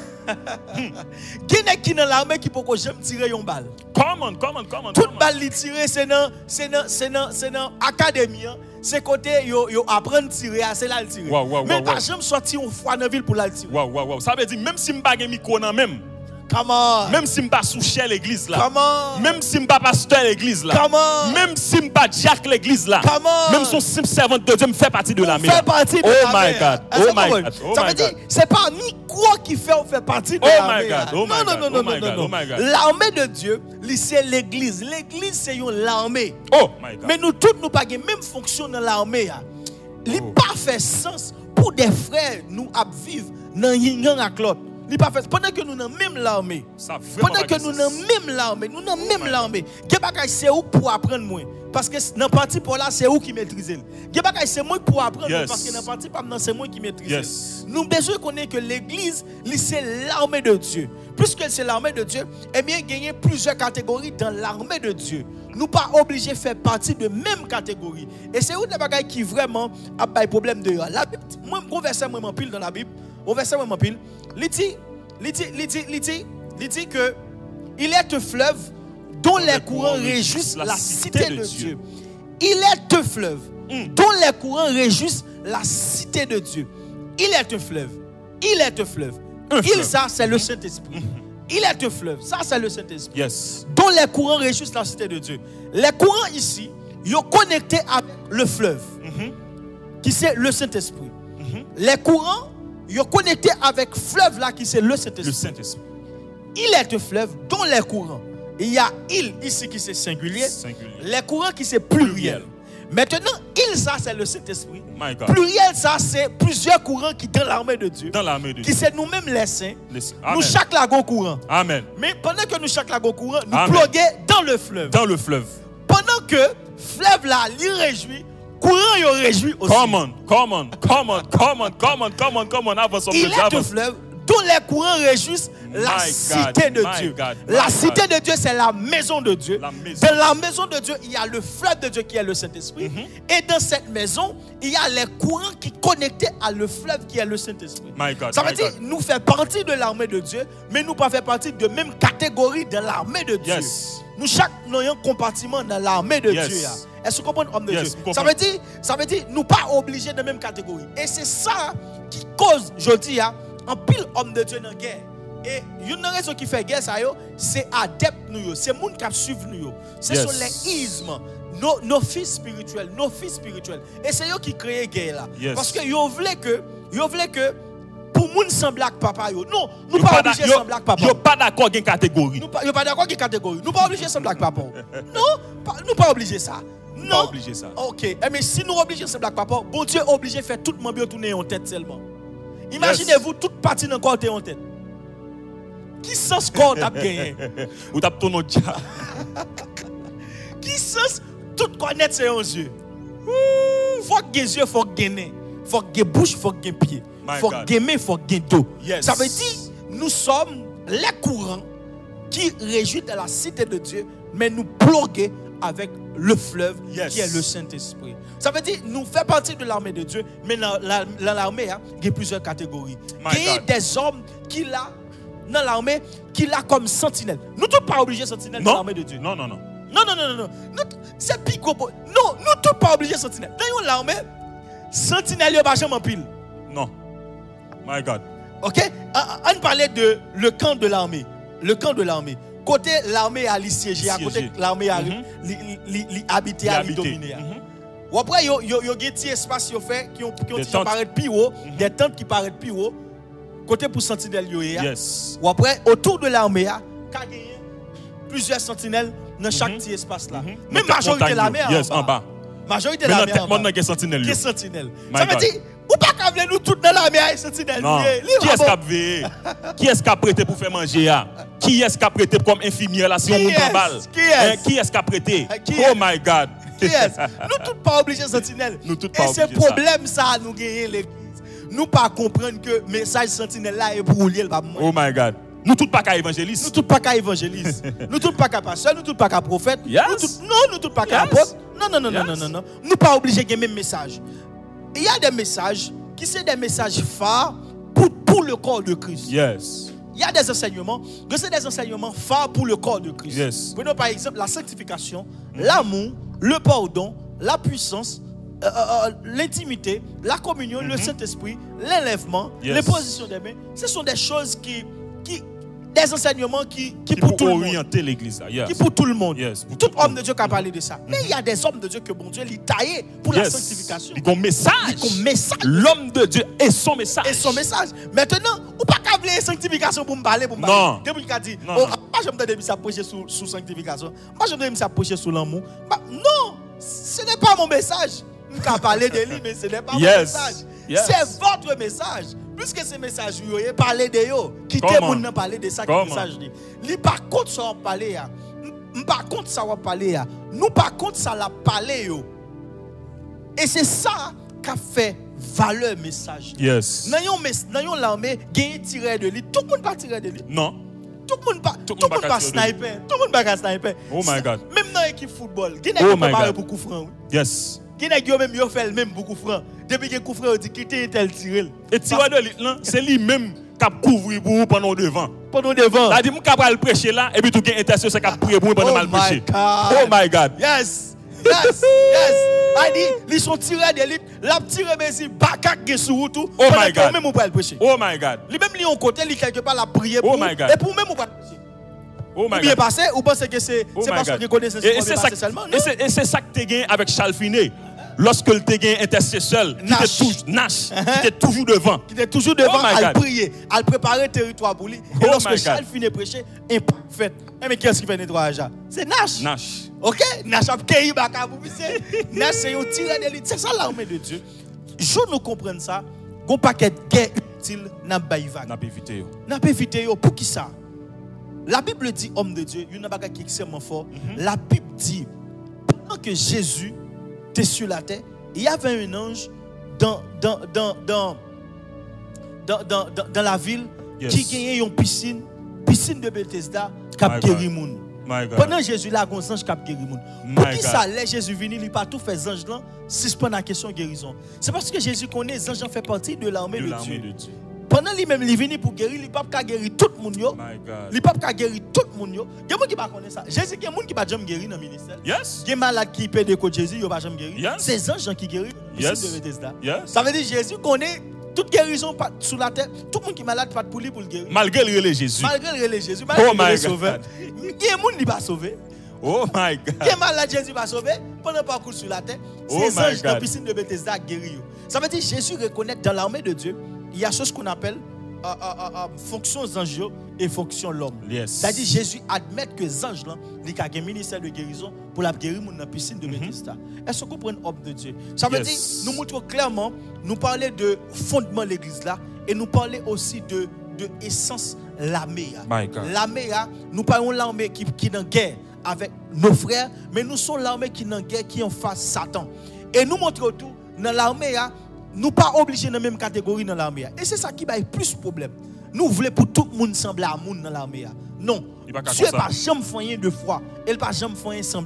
qui n'est qui dans l'armée qui peut que j'aime tirer une balle. Come on, come on, come on. Toute balle li tirer c'est dans c'est dans c'est dans c'est dans académie, c'est côté yo yo apprendre tirer, c'est là le tirer. Wow, wow, mais wow, pas wow. jamais sortir une fois dans ville pour la tirer. Waouh, waouh, waouh. Ça veut dire même si je n'ai pas de micro dans même. Come on. Même si je ne suis pas sous l'église là. Come on. Même si je ne suis pas pasteur l'église là. Come on. Même si je ne suis pas Jack l'église là. Come on. Même si je suis servante de Dieu, je fais partie de l'armée. Fait partie de Oh l'armée. my God. Est-ce Oh que my vous God. comprenez? Oh Ça my veut dire God. c'est pas micro qui fait on fait partie de Oh l'armée. my God. Oh my non, non, God. non, Oh non, my non, God. non, Oh my non. God. L'armée de Dieu, c'est l'église. L'église c'est une l'armée. Oh my God. Mais nous tous nous pas même fonction dans l'armée. Il Oh. pas fait sens pour des frères nous à vivre dans yin avec l'autre. Il pas fait pendant que nous dans même l'armée. Ça vraiment Pendant pas que nous de dans sens. même l'armée, nous dans même my l'armée. Gè bagay c'est où pour apprendre moins parce que dans partie pour là c'est où qui maîtrise. Gè bagay c'est moi pour apprendre Yes. parce que dans partie pas c'est moi qui maîtrise. Yes. Nous besoin connaître que l'église c'est l'armée de Dieu. Puisque c'est l'armée de Dieu, eh bien il y a plusieurs catégories dans l'armée de Dieu. Nous pas obligés de faire partie de même catégorie. Et c'est où des bagailles qui vraiment a pas de problème de la Bible. Moi mon verset moi pile dans la Bible, au verset moi pile, il dit il dit il dit il dit il dit que il est un fleuve dont les courants réjouissent la cité de Dieu. Il est un fleuve dont les courants réjouissent la cité de Dieu. Il est un fleuve. Il est un fleuve. Un Il fleuve. ça c'est le Saint-Esprit. Il est un fleuve. Ça c'est le Saint-Esprit. Yes. Dont les courants réjouissent la cité de Dieu. Les courants ici, ils sont connectés avec le fleuve, qui c'est le Saint-Esprit. Les courants, ils sont connectés avec le fleuve là, qui c'est le Le Saint-Esprit. Saint-Esprit. Il est un fleuve dont les courants. Il y a il ici qui c'est singulier, Singulier. les courants qui c'est pluriel. Pluriel. Maintenant, il ça c'est le Saint-Esprit. My God. Pluriel ça c'est plusieurs courants qui dans l'armée de Dieu. Dans l'armée de Qui Dieu. c'est nous-mêmes les saints. Les- Nous Amen. chaque lagon courant. Amen. Mais pendant que nous chaque lagon courant, nous Amen. ploguons dans le fleuve. Dans le fleuve. Pendant que fleuve là, il réjouit, courant il réjouit aussi. Come on, come on, come on, come on, come on, come on, come on, avance, Il est un avance. fleuve dont les courants réjouissent la My cité God, de my Dieu. God, La my cité God. de Dieu, c'est la maison de Dieu. La maison. Dans la maison de Dieu, il y a le fleuve de Dieu qui est le Saint-Esprit. Et dans cette maison, il y a les courants qui connectés à le fleuve qui est le Saint-Esprit. My God, Ça veut my dire God. nous faisons partie de l'armée de Dieu, mais nous pas faire partie de même catégorie de l'armée de Dieu. Yes. Nous chaque nous avons un compartiment dans l'armée de Yes. Dieu. là. Est-ce que vous comprenez homme de Yes, Dieu? je Ça comprends. veut dire ça veut dire nous pas obligés de même catégorie. Et c'est ça qui cause, je dis, hein, un pile homme de Dieu dans la guerre. Et une raison qui fait guerre, ça, yo, c'est adepte nous, c'est monde qui suivent nous. Ce Yes. sont les ismes, nos, nos fils spirituels, nos fils spirituels. Et c'est eux qui créent guerre là. Yes. Parce que yo voulez que, yo voulez que pour moun sans black papa yo. Non, nous Yo pas pas obligés d'a- sans yo- black papa. Yo pas d'accord avec une catégorie. Nous pas, yo pas d'accord qui catégorie. Nous pas obligés sans black papa. Non, pas, nous pas obligés ça. Non. Pas obligé ça. OK. Eh, mais si nous obligés sans black papa, bon Dieu obligé faire tout le monde tourner en tête seulement. Imaginez-vous toute partie dans corps en tête. Qui sens corps t'a gagné? Ou t'as ton nom déjà. Qui sens tout connaître ses yeux? Faut que les yeux, faut que les nez, faut que les bouches, faut que les pieds, My faut God. que les mains, faut que les dos. Yes. Ça veut dire nous sommes les courants qui réjouissent de la cité de Dieu, mais nous bloquons avec le fleuve Yes. qui est le Saint-Esprit. Ça veut dire nous faisons partie de l'armée de Dieu, mais dans la- dans l'armée, hein, il y a plusieurs catégories. My Il y a God. des hommes qui l'a dans l'armée, qui l'a comme sentinelle. Nous ne sommes pas obligés de sentinelle dans Non. l'armée de Dieu. Non, non, non. Non, non, non, non, non. Nous- C'est pico. Non, nous ne sommes pas obligés de sentinelle. Dans l'armée, sentinelle, il n'y a pas jamais en pile. Non. My God. Ok? On parlait de le camp de l'armée. Le camp de l'armée. Côté l'armée a siégé, à côté Siégé. l'armée a Mhm. li- li- li- habité, a Habité. dominé. Mhm. Ou après, il y a un petit espace qui fait, qui ont qui ont Des qui tentes. paraissent plus haut, des tentes qui paraissent plus haut, côté pour sentinelle. yo, ya. Yes. Ou après, autour de l'armée, il y a plusieurs sentinelles dans chaque petit espace là. Mhm. Mais Dans majorité de l'armée Yes, en bas. Majorité de Mais l'armée dans en monde bas. qui est sentinelle. Qui yo. est sentinelle. My Ça veut God. dire, ou pas qu'à venir nous toutes dans l'armée à sentinelle. Non. Li- li- Qui est-ce bon. qui a veillé? Qui est-ce qui a prêté pour faire manger? ah? Qui est-ce qui a prêté comme infirmière là si on Qui monte en est-ce? balle? Qui est-ce? Hein, Qui est-ce qui a prêté? Qui Oh est-ce? my God. Qui est-ce? Nous tous pas obligés de sentinelle. Nous tous Et pas c'est obligés ça. problème ça nous gagner l'église. Nous pas comprendre que le message sentinelle là est pour lier le bas. Oh my God. Nous tous pas qu'à Nous évangéliste. tous pas qu'à évangéliste. Nous tous pas qu'à pasteur, nous tous pas qu'à prophète. Yes. Nous tous- non, nous tous pas qu'à Yes. apôtre. Non, non, non, non, Yes. non, non, non. Nous pas obligés de gagner le même message. Il y a des messages qui sont des messages phares pour, pour le corps de Christ. Yes. Il y a des enseignements, que c'est des enseignements phares pour le corps de Christ. Yes. Prenons par exemple la sanctification, l'amour, le pardon, la puissance, euh, euh, l'intimité, la communion, le Saint-Esprit, l'enlèvement, Yes. les positions des mains. Ce sont des choses qui, qui des enseignements qui, qui, Qui pour pour tout le monde. orienter l'église là. Yes. Qui pour tout le monde. Yes, pour Tout tout le homme monde. de Dieu qui a parlé de ça. Mais il y a des hommes de Dieu que bon Dieu les taillé pour la Yes. sanctification. Il y a un message. Il y a un message. L'homme de Dieu et son message. Et son message. Maintenant, ou pas qu'à la sanctification pour me parler, pour me Non. parler. Depuis qu'il a dit, Non, oh, non. moi je me donne de prêcher sous, sous sanctification. Moi je me donne de prêcher sous l'amour. Bah, non, ce n'est pas mon message. Je peux parler de lui, mais ce n'est pas mon Yes. message. Yes. C'est votre message. Puisque ce message, vous avez parlé de yo. Quittez Comment? mon nom parler de ça, qui Comment? message dit. Lui, par contre, ça va parler. ya. M- Par contre, ça va parler. ya. Nous, par contre, ça l'a parlé. Yo. Et c'est ça qui a fait valeur message. Yes. Dans yon mes- dans yon l'armée, gagne tiré de lui. Tout le monde pas tiré de lui. Non. Tout le monde pas tout Tout le le monde monde pas pas tiré de lui. sniper. Tout le monde pas sniper. Oh my God. Même dans l'équipe football, gagne Oh qui my préparé God. pour coup franc. Yes. Gagne qui même yo fait le même beaucoup franc. Depuis que coup franc on dit quitter tel tiré. Et tireur de l'élite là, c'est lui-même qui a couvert pour vous pendant devant. Pendant devant. Ça dit moi capable le prêcher là et puis tout gain intercession qui a prié pour vous pendant Oh mal my prêcher. God. Oh my God. Yes. Yes, yes. I dit, ils sont tirés d'élite, la tiré mais bakak ge sou tout. Oh my God. Même on peut le prêcher. Oh my God. Lui même lui en côté, lui quelque part la prier Oh pour. my God. Et pour même on peut le prêcher. Oh my Ou bien God. passé, ou pensez que c'est Oh c'est my parce God. que connaissez Et, et c'est ça, seulement. et c'est- et c'est ça que tu as gagné avec Charles Finet. Lorsque tu as gagné intercesseur, qui Nash. était toujours, Nash, qui était toujours devant. Qui était toujours devant Oh my à God. prier, à préparer le territoire pour lui. Et Oh lorsque my Charles God. finit de prêcher, impact fait. Eh, mais qui est-ce qui fait nettoyage là? C'est Nash. Nash. Ok? Nash a cueilli baka pour pisser. Nash c'est un tireur d'élite. C'est ça l'armée de Dieu. Je nous comprends ça. Gon paquet de guerre utile n'a pas évité. N'a pas évité. yo. N'a pas évité yo. Pour qui ça? La Bible dit homme de Dieu, il y a un bagage qui est extrêmement fort. La Bible dit pendant que Jésus était sur la terre, il y avait un ange dans dans dans dans dans, dans, dans, dans la ville Yes. qui gagnait une piscine, piscine de Bethesda qui a My guéri God. moun. My God. Pendant Jésus là, il y a un ange qui a guéri moun. My Pour qui God. ça l'est Jésus venu, il n'a pas tout fait ange là, suspend la question de guérison. C'est parce que Jésus connaît les anges fait partie de l'armée De de, l'armée Dieu. de Dieu. Pendant lui-même, il est venu pour guérir, il n'a pas guérir tout le monde. yo. My God. Il n'a pas guérir tout le monde. yo. Il y a des gens qui ne connaissent ça. Jésus, il y a des gens qui ne pas jamais guérir dans le ministère. Yes. Il y a des malades qui paient des côtes Jésus, ils ne pas jamais guérir. Yes. C'est les anges qui guérissent. Yes. De Bethesda. Yes. Ça veut dire Jésus connaît toute guérison pas- sous la terre. Tout le monde qui est malade, pas de pour lui pour le guérir. Malgré le relais Jésus. Malgré le Jésus, Oh malgré my le sauveur. God. Il y a des gens qui ne pas sauver. Oh my God. Il y a malade, Jésus va sauver. Pendant le parcours sur la terre, Oh ces my anges dans la God. piscine de Bethesda guéris. Ça veut dire Jésus reconnaît dans l'armée de Dieu, il y a ce qu'on appelle euh, euh, euh, euh, fonction anges et fonction l'homme. Yes. C'est-à-dire Jésus admet que les anges là, il a un ministère de guérison pour la guérir dans la piscine de Bethesda. Est-ce qu'on comprend l'homme de Dieu? Ça veut Yes. dire, nous montrons clairement, nous parler de fondement de l'église là, et nous parler aussi de, de essence l'armée. My God. L'armée, nous parlons de l'armée qui, qui est en guerre avec nos frères, mais nous sommes l'armée qui est en guerre, qui est en face Satan. Et nous montrons tout, dans l'armée, nous ne sommes pas obligés dans la même catégorie dans l'armée. Et c'est ça qui a plus de problème. Nous voulons pour tout le monde sembler à monde dans l'armée. Non. Il pas qu'à Dieu comme n'est ça. pas jamais fait de foi. Il n'est pas jamais fait semblable.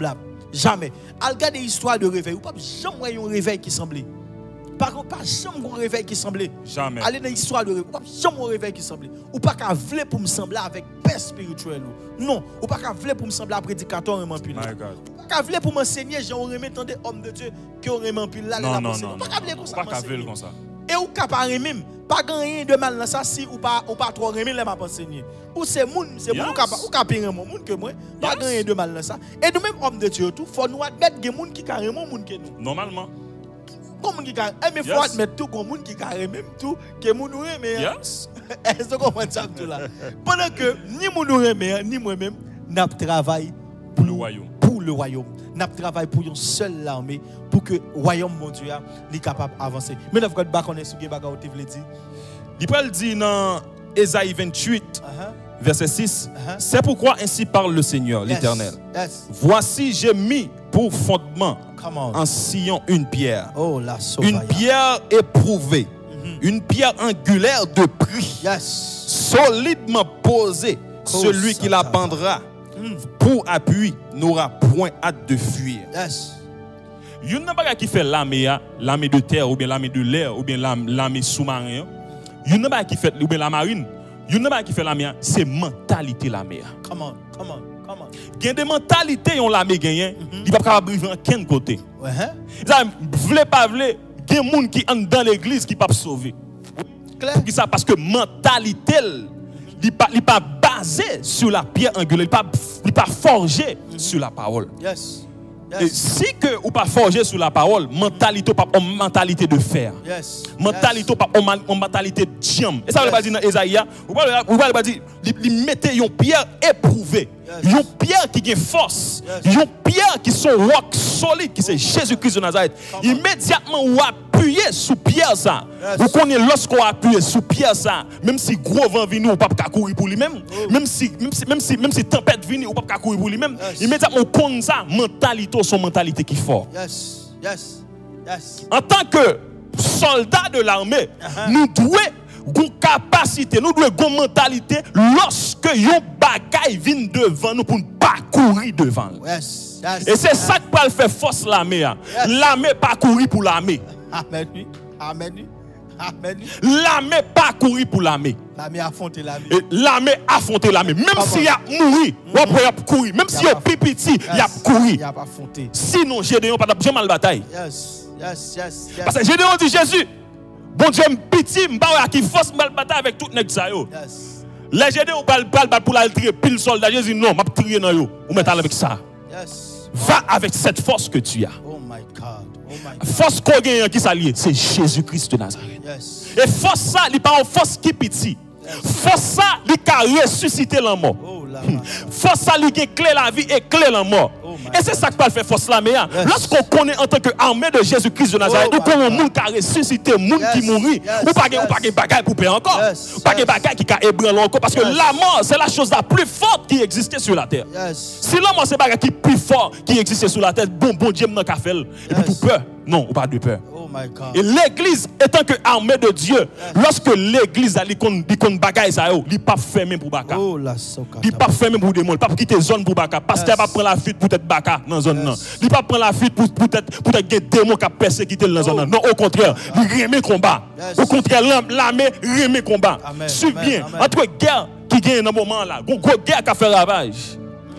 Jamais. Al regarder l'histoire de réveil, ou pas jamais un réveil qui semblait. Par contre, pas jamais un réveil qui semblait. Jamais. Aller dans l'histoire de réveil, ou pas jamais un réveil qui semblait. Ou pas qu'à vouloir pour me sembler avec paix spirituelle. Non, ou pas qu'à vouloir pour me sembler à prédicateur et pile. My God. Ou pas qu'à vouloir pour m'enseigner, j'ai remis tant d'hommes de Dieu qui ont remis pile là. Non, non, non. Ou pas qu'à vouloir comme ça. Pas qu'à vouloir comme ça. Et ou capable même pas gagner de mal dans ça si ou pas ou pas trop remettre les m'a enseigner ou c'est moun c'est moun ou capable ou capable mon moun que moi pas gagner de mal dans ça et nous même hommes de Dieu tout faut nous admettre que moun qui carrément moun que nous Normalement. comme moun qui carré mais faut admettre tout comme moun qui carré même tout que moun nous aimer Yes. est-ce que vous comprenez ça tout là pendant que ni moun nous aimer ni moi même n'a travail Pour le royaume. pour le royaume n'a travail pour une seule armée pour que le royaume mon Dieu soit capable d'avancer. Mais là, vous avez connaître ce que vous avez dit. Il peut dire dans Ésaïe vingt-huit, Uh-huh. verset six, Uh-huh. c'est pourquoi ainsi parle le Seigneur, Yes. l'Éternel. Yes. Voici, j'ai mis pour fondement Come on. en Sion une pierre, Oh, la une sauvaya. pierre éprouvée, Mhm. une pierre angulaire de prix, Yes. solidement posée. Oh, Celui qui la Satan. pendra Mm. pour appui n'aura point hâte de fuir. Yes. Il y a une chose qui fait l'armée, l'armée de terre, ou bien l'armée de l'air, ou bien l'armée sous-marine. Il y a une chose qui fait, ou bien la marine. Il y a une chose qui fait l'armée, c'est mentalité l'armée. Come on, come on, come on. Il y a des mentalités qui ont l'armée gagnée, il ne peut pas arriver en quel côté. Ouais, hein? Ça, vle pas vle, il y a des gens qui entrent dans l'église qui ne peuvent pas sauver. Clair? Pour qui ça? Parce que mentalité, il n'est pas, il pas basée sur la pierre angulaire, il n'est pas, il pas forgé sur la parole. Yes. Et Yes. si que ou pas forgé sur la parole, mentalité pas une mentalité de fer. Yes. Mentalité pas une mentalité de diam. Et ça veut pas dire dans Ésaïe, ou pas ou pas dire il mettait une pierre éprouvée. Yes. Une pierre qui a force. Yes. Une pierre qui sont rock solide qui c'est Jésus-Christ de Nazareth. Come on. Immédiatement ou appuyer sur pierre ça. Yes. Vous connaissez lorsqu'on appuie sur pierre ça, même si gros vent vient ou pas courir pour lui-même, Oh. même si même si même si même si tempête vient ou pas courir pour lui-même, Yes. immédiatement comme ça mentalité son mentalité qui est forte. Yes. Yes. Yes. En tant que soldat de l'armée, Uh-huh. nous devons une capacité, nous devons une mentalité lorsque yon bagay vient devant nous pour ne pas courir devant. Yes. Yes. Et c'est ça qui va faire force l'armée. hein. Yes. L'armée pas courir pour l'armée. Amen. oui. Amen. oui. Amen. oui. L'armée pas courir pour l'armée. L'armée affronte l'armée. Et l'armée affronter l'armée. Même Come s'il y on. a mouru, ou après il y a courir. Même s'il y a pas- pipiti, il y a Il courir. n'y a pas affronté. Sinon, Gédéon pas jamais la bataille. Yes. Yes. Yes. Yes. Parce que Gédéon dit Jésus, bon Dieu, petit, je ne qui force la bataille avec tout nèg ça yo. Yes. Les Gédéon pas pas pour la tirer pile soldat. Jésus non, m'a tirer dans yo. Ou mettre avec ça. Yes. Va avec cette force que tu as. Oh my God. Oh my God. Force qu'on gagne qui s'allie, c'est Jésus-Christ de Nazareth. Yes. Et force ça, il pas une force qui petit. Force ça, il a ressuscité la mort. Oh là. Force ça, il a clé la vie et clé la mort. Oh my Et c'est ça qui va faire force la meilleure. Yes. Lorsqu'on connaît en tant qu'armée de Jésus-Christ de Nazareth, Oh nous connaissons my un monde qui a ressuscité, un monde Yes. qui mourit. Yes. Ou pas de Yes. bagaille pour payer encore. Yes. Ou pas de Yes. bagaille qui a ébranlé encore. Parce que Yes. la mort, c'est la chose la plus forte qui existait sur la terre. Yes. Si l'homme c'est bagaille qui est plus fort qui existait sur la terre, bon, bon Dieu, n'a qu'à faire. Et puis Yes. tout peur. Non, ou pas de peur. Oh my God. Et l'église, étant que armée de Dieu, lorsque l'église a l'icône bagaille, ça, il n'est pas fermé pour baka. Oh la soka. Il n'est pas fermé pour des démons, il ne pas quitter zone pour baka. Pasteur Yes. va prendre la fuite pour être baka dans la zone. Non. Yes. Il ne pas prendre la fuite pour être pour être des démons qui persécuté dans la zone. Oh. Non, au contraire, il remet combat. Yes. Au contraire, l'armée remet combat. Amen. Suivez Amen. bien, Amen. entre guerre qui gagne dans ce moment là, une grosse guerre qui a fait ravage.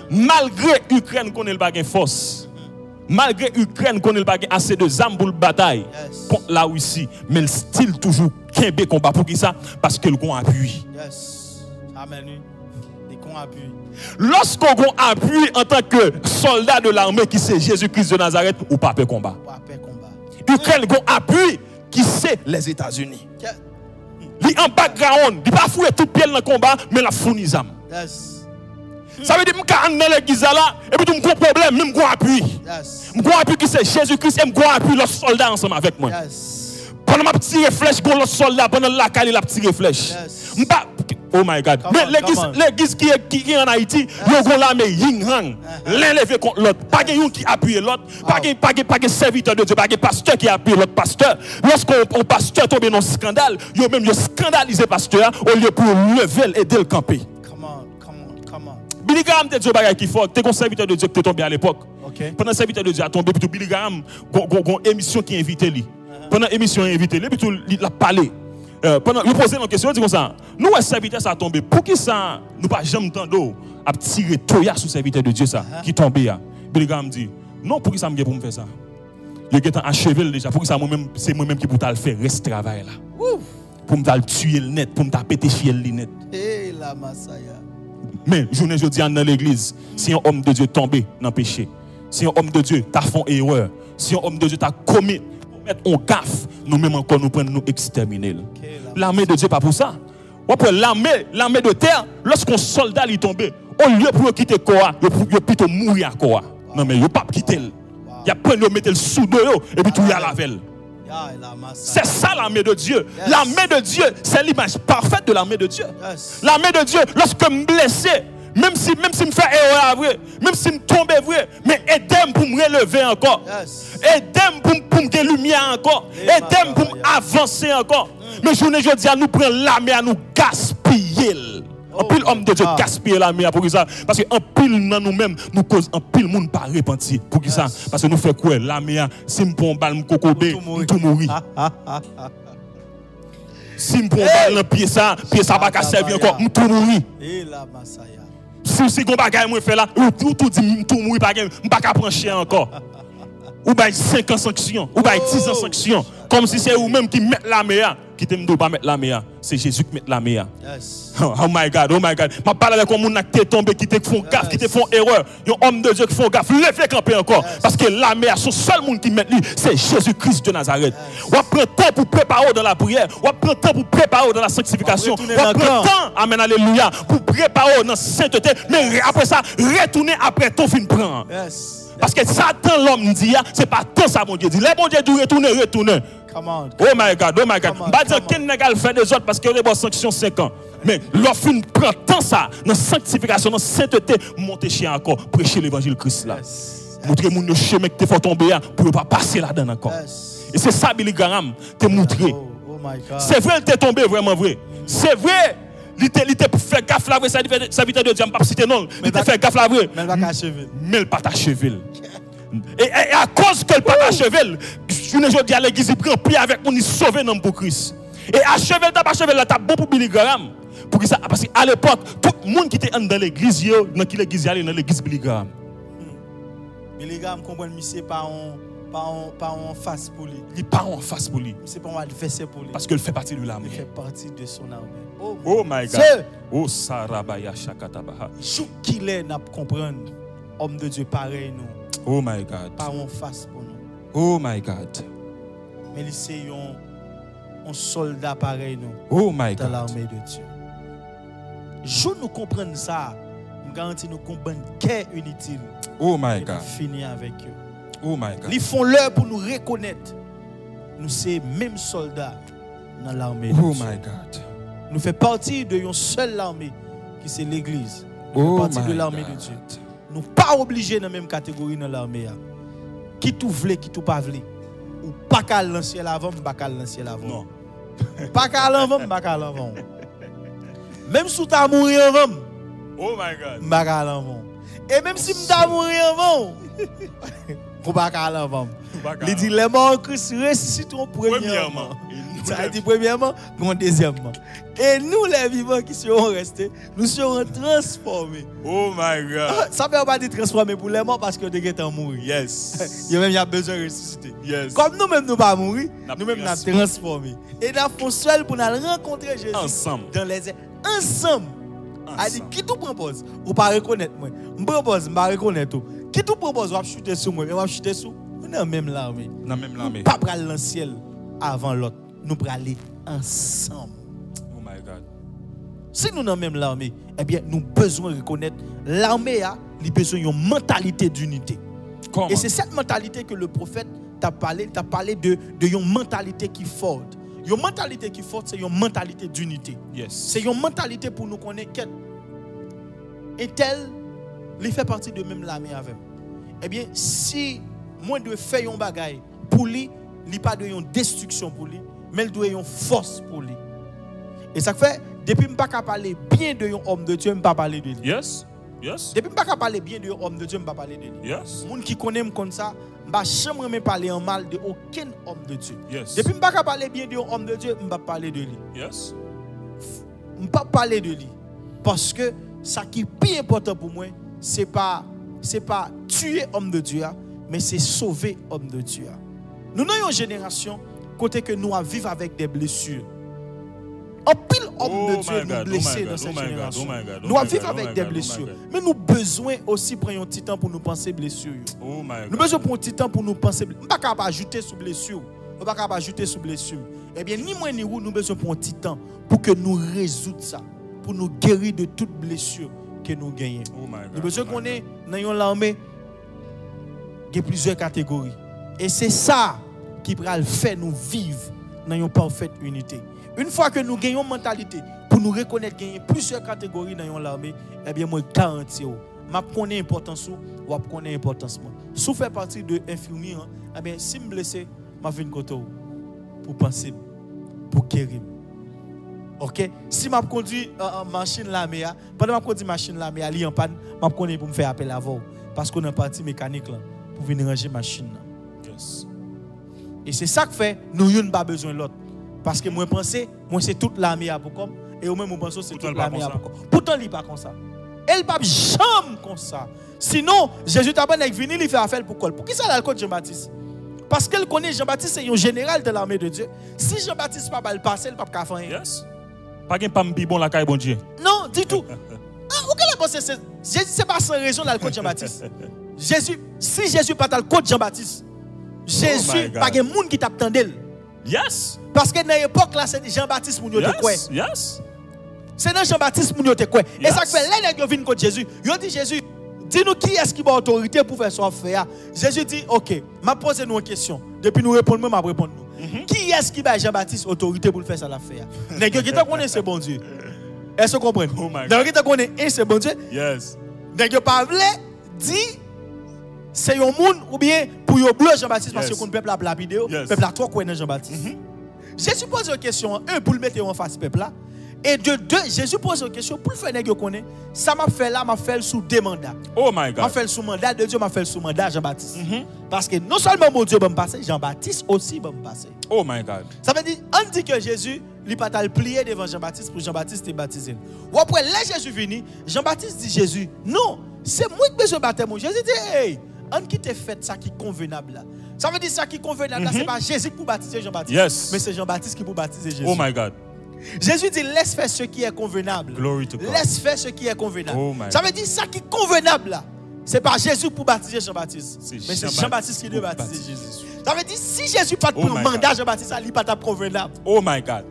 Malgré l'Ukraine connaît le bagage force. Malgré l'Ukraine connaît le bagage assez de armes pour la bataille Yes. contre la Russie, mais le style toujours kembe combat pour qui ça? Parce que le gon appuie. Yes. Amen. oui. Des cons appuient. Lorsqu'on gon appuie en tant que soldat de l'armée qui c'est Jésus-Christ de Nazareth, ou pas peut combat. Pour après combat. L'Ukraine gon appuie qui c'est les États-Unis. Yeah. Li en background, il pas fouiller tout pied dans le combat, mais la fournit zam. Yes. Ça veut dire que je suis dans l'église là, et puis je suis un problème, même je appuie. Yes. Je appuie qui c'est Jésus-Christ, et je appuie l'autre soldat ensemble avec moi. Yes. Pendant que je tire flèche, je l'autre soldat, pendant la caille, je tire flèche. Yes. M'pa- Oh my God. Come Mais on, l'église, come on. l'église qui est, qui est en Haïti, il y a l'armée yin hang. L'un levé contre l'autre. Pas de qui appuie l'autre. Pas de pas de- pas de serviteur de Dieu, pas de pasteur qui appuie l'autre pasteur. Lorsqu'un pasteur tombe dans un scandale, il y a même scandalisé pasteur au lieu pour lever et aider le camper. Come on, come on, come on. Billy Graham te dit bagay qui fort, t'es un serviteur de Dieu qui t'est tombé à l'époque. OK. Pendant serviteur de Dieu a tombé, puis tout Billy Graham, gon émission qui invité lui. Pendant l'émission invité lui, puis tout il a parlé. Euh, pendant il posait une question, il dit comme ça. Nous un serviteur ça a tombé. Pour qui ça nous pas jamais tendre à tirer toya sur serviteur de Dieu ça qui tombé là. Billy Graham dit non, pour qui ça me pour me faire ça. Il est achevé déjà, pour qui ça moi même c'est moi même qui pour le faire reste travail là. Ouf. Pour me le tuer le net, pour me péter chier le net. Eh la Masaya. Mais journée je dis dans l'église, si un homme de Dieu tombé dans le péché, si un homme de Dieu t'a fait une erreur, si un homme de Dieu t'a commis on gaffe, nous-mêmes encore nous prenons nous exterminer. L'armée de Dieu pas pour ça. Ou après l'armée, l'armée de terre, lorsqu'un soldat est tombé, au lieu pour quitter Koa, il a plutôt mourir à Koa. Non mais il pas quitter. Il a pris le mettre le sous dos et puis tout y a la velle. C'est ça l'armée de Dieu. Yes. L'armée de Dieu, c'est l'image parfaite de l'armée de Dieu. Yes. L'armée de Dieu, lorsque je me blessé, même si même si me fait erreur vrai, même si me tombe vrai, mais aidez-moi pour me relever encore. Yes. Aidez-moi pour pour me gagner lumière encore. Aidez-moi pour avancer encore. Mm. Mais journée je dis à nous prendre l'armée à nous gaspiller. En pile homme de Dieu gaspiller l'armée pour ça parce que en pile dans nous-mêmes nous cause en pile monde pas repenti pour ça parce que nous fait quoi l'armée si me prend balle me cocober tout mourir. Si me prend balle dans pied ça, pied ça pas servir encore, tout mourir. Et la Masaya. Si si gon bagay moi fait là, ou tout dit tout mourir pas pas ka prendre chien encore. Ou bail cinq ans sanction, ou bail dix ans sanction, comme si c'est vous même qui met l'armée qui te me pas mettre l'armée, c'est Jésus qui met l'armée. Yes. Oh my God, oh my God. Je parle avec un monde qui est tombé, qui te font gaffe, qui te font erreur. Un homme de Dieu qui font gaffe, levez camper encore. Yes. Parce que l'armée, son seul monde qui met lui, c'est Jésus-Christ de Nazareth. Yes. On prend temps pour préparer dans la prière, on prend temps pour préparer dans la sanctification, on prend temps, amen, alléluia, pour préparer dans la sainteté, mais après ça, retourner après ton fin prend. Yes. Parce que Satan, l'homme dit, c'est pas tant ça, mon Dieu dit. Les bon Dieu dit retourner, retourner. Come on. Oh my God, oh my God. Je ne vais pas dire qu'il n'est fait des autres parce qu'il y a des sanctions cinq ans. Mais l'offre prend tant ça, dans la sanctification, dans la sainteté, monter chez encore, prêcher l'évangile Christ là. Yes. Montrer mon chemin que tu faut tomber pour ne pas passer là-dedans encore. Yes. Et c'est ça, Billy Graham, te montrer. Oh, oh my God. C'est vrai, tu es tombé vraiment vrai. Mm. C'est vrai. Il t'a pour faire gaffe la vraie, ça veut dire de Dieu, je ne pas citer non. Il t'a fait gaffe la vraie. Mais il pas ta cheville. Mais il pas ta cheville. Et, et à cause qu'elle pas ta cheville, je ne dis à l'église, il prend pied avec mon, il sauve un homme pour Christ. Et à cheville, t'as pas cheville, là, t'as bon pour Billy Graham. Pour ça, parce qu'à l'époque, tout le monde qui était dans l'église, dans qui l'église allait dans l'église Billy Graham. Billy Graham comprend, mais c'est pas en. Pas en, pas en face pour lui. Il n'est pas en face pour lui. C'est pas un adversaire pour lui. Parce qu'il fait partie de l'armée. Il fait partie de son armée. Oh, oh my God. Oh Sarabaya Shakatabaha. Chou qu'il est, n'a pas comprendre. Homme de Dieu pareil nous. Oh my God. Pas en face pour nous. Oh my God. Mais c'est un soldat pareil nous. Oh my God. Dans l'armée de Dieu. Je nous comprendre ça. Je garantis nous comprendre qu'est inutile. Oh my God. Finir avec eux. Oh my God. Ils font l'heure pour nous reconnaître. Nous sommes mêmes soldats dans l'armée. Oh my God. Nous faisons partie de une seule armée qui c'est l'église. Nous oh faisons partie de l'armée de Dieu. Nous ne sommes pas obligés dans la même catégorie dans l'armée. Qui tout voulait, qui tout pas voulait. Ou pas qu'à lancer l'avant, pas qu'à lancer l'avant. Non. Pas qu'à l'avant, pas qu'à l'avant. Même si tu as mouru avant. Oh my God. Pas qu'à l'avant. Et même si tu as mouru avant. Pour pas qu'à l'avant. Il dit les morts en Christ ressusciteront premièrement. Ça dit premièrement, non deuxièmement. Et nous les vivants qui seront restés, nous serons transformés. Oh my God. Ça ne veut pas dire transformés pour les morts parce que nous sommes morts. Yes. Il y a même besoin de ressusciter. Yes. Comme nous-mêmes nous pas mourir, nous-mêmes nous sommes transformés. Et nous avons seul pour nous rencontrer Jésus. Ensemble. Dans les ensemble. A dit qui tout propose? Ou pas reconnaître moi. Je propose, je ne reconnaître tout. Qui tout propose? On va chuter sur moi, on va chuter sur. Nous sommes même l'armée. Dans même l'armée. Pas prendre le ciel avant l'autre. Nous allons aller ensemble. Oh my God. Si nous sommes même l'armée, eh bien, nous avons besoin de reconnaître l'armée a besoin d'une mentalité d'unité. Et c'est cette mentalité que le prophète t'a parlé, t'a parlé de de une mentalité qui est forte. Une mentalité qui est forte, c'est une mentalité d'unité. Yes. C'est une mentalité pour nous connaître qu'elle et tel, il fait partie de même l'armée avec. Eh bien, si moi je fais un bagaille pour lui, il n'y a pas de destruction pour lui, mais il doit y avoir une force pour lui. Et ça fait, depuis que je ne peux pas parler bien de un homme de Dieu, je ne peux pas parler de lui. Yes. Yes. Depuis que je parler bien de homme de Dieu, je ne vais pas parler de lui. Yes. Les gens qui connaissent comme ça, je ne vais jamais parler en mal de aucun homme de Dieu. Yes. Depuis que je ne parler bien de homme de Dieu, je ne vais pas parler de lui. Yes. Je ne vais pas parler de lui. Parce que ce qui est plus important pour moi, ce n'est pas, c'est pas tuer homme de Dieu, mais c'est sauver homme de Dieu. Nous avons une génération côté que nous vivons avec des blessures. En pile homme Oh de Dieu my nous God, blessés oh my dans God, cette oh my God, génération. oh my God, oh Nous my vivons God, avec oh my des God, oh my blessures. God. Mais nous avons besoin aussi de prendre un petit temps pour nous penser blessures. Oh my Nous avons God. besoin de prendre un petit temps pour nous penser. Nous ne pouvons pas ajouter sous blessure. On ne peut pas ajouter sous blessure. Eh bien, ni moi ni vous, nous avons besoin de prendre un petit temps pour que nous résoudre ça. Pour nous guérir de toute blessure que nous gagnons. Oh my God. Nous avons besoin oh my qu'on God. ait dans l'armée, il y a plusieurs catégories. Et c'est ça qui va le faire nous vivre dans une parfaite unité. Une fois que nous gagnons une mentalité pour nous reconnaître qu'il y a plusieurs catégories dans l'armée, eh bien, moi, je garantis, je connais l'importance ou je connais l'importance. Si vous faites partie de l'infirmier, eh bien, si je me blesse, je vais venir pour penser, pour guérir. Ok? Si je conduis une machine l'armée, pendant que je conduis une machine l'armée, elle est en panne, je connais pour me faire appel à vous. Parce qu'on a une partie mécanique là, pour venir ranger la machine. Là. Yes. Et c'est ça que fait, nous n'avons pas besoin de l'autre. Parce que moi, je pense, moi, c'est toute l'armée à Poukom. Et moi, je pense que c'est toute l'armée à Poukom. Pourtant, il n'est pas comme ça. Elle n'est pas jamais comme ça. Sinon, Jésus t'a pas venu, il fait affaire pour quoi? Pour qui ça l'a le code Jean-Baptiste? Parce qu'elle connaît Jean-Baptiste, c'est un général de l'armée de Dieu. Si Jean-Baptiste n'a pas le passé, il n'a pas faire. Yes. Pas qu'un pas bon la caille bon Dieu. Non, dis tout. Ah, quelle est c'est Jésus, c'est pas sans raison dans le code Jean-Baptiste. Jésus, si Jésus pas dans le code Jean-Baptiste, Jésus, pas de monde qui t'attendait. Yes. Parce que dans l'époque là, c'est Jean-Baptiste moun yo te quoi. Yes. Yes. C'est dans Jean-Baptiste moun yo te quoi. Et Yes. ça fait les nèg yo viennent contre Jésus. Yo dit Jésus, dis-nous qui est-ce qui a autorité pour faire ça faire. Jésus dit OK, m'a posé nous une question. Depuis nous répondre moi m'a répondre nous. Mm-hmm. Qui est-ce qui a Jean-Baptiste autorité pour le faire ça la faire. Nèg yo qui t'a connaît c'est bon Dieu. Est-ce que vous comprenez? Oh my God. Nèg yo t'a connaît c'est bon Dieu. Yes. Nèg yo pas vle dit c'est un monde ou bien pour yo bleu Jean-Baptiste parce Yes. que le peuple a lapidé, le Yes. peuple a trop quoi dans Jean-Baptiste. Mm-hmm. Jésus pose une question, un, pour le mettre en face peuple là. Et de deux, Jésus pose une question pour le faire nèg connaît. Ça m'a fait là, m'a fait sous deux mandats. Oh my God. M'a fait sous mandat de Dieu, m'a fait sous mandat Jean-Baptiste. Mhm. Parce que non seulement mon Dieu va me passer, Jean-Baptiste aussi va me passer. Oh my God. Ça veut dire, on dit que Jésus, il pas t'a plié devant Jean-Baptiste pour Jean-Baptiste te baptiser. Ou après, là Jésus venu, Jean-Baptiste dit Jésus, non, c'est moi qui ai besoin de baptême. Jésus dit, hey, on qui t'a fait ça qui est convenable là. Ça veut dire ça qui est convenable là, Mhm. c'est pas Jésus pour baptiser Jean-Baptiste. Yes. Mais c'est Jean-Baptiste qui pour baptiser Jésus. Oh my God. Jésus dit, laisse faire ce qui est convenable. Glory to God. Laisse faire ce qui est convenable. Oh my Ça veut dire ça qui est convenable là. C'est pas Jésus pour baptiser Jean-Baptiste. C'est Mais c'est Jean-Baptiste Jean-Baptiste qui doit pour baptiser baptiser Jésus. Ça veut dire si Jésus pas de Oh my mandat God. Jean-Baptiste, ça n'est pas convenable. Oh my God.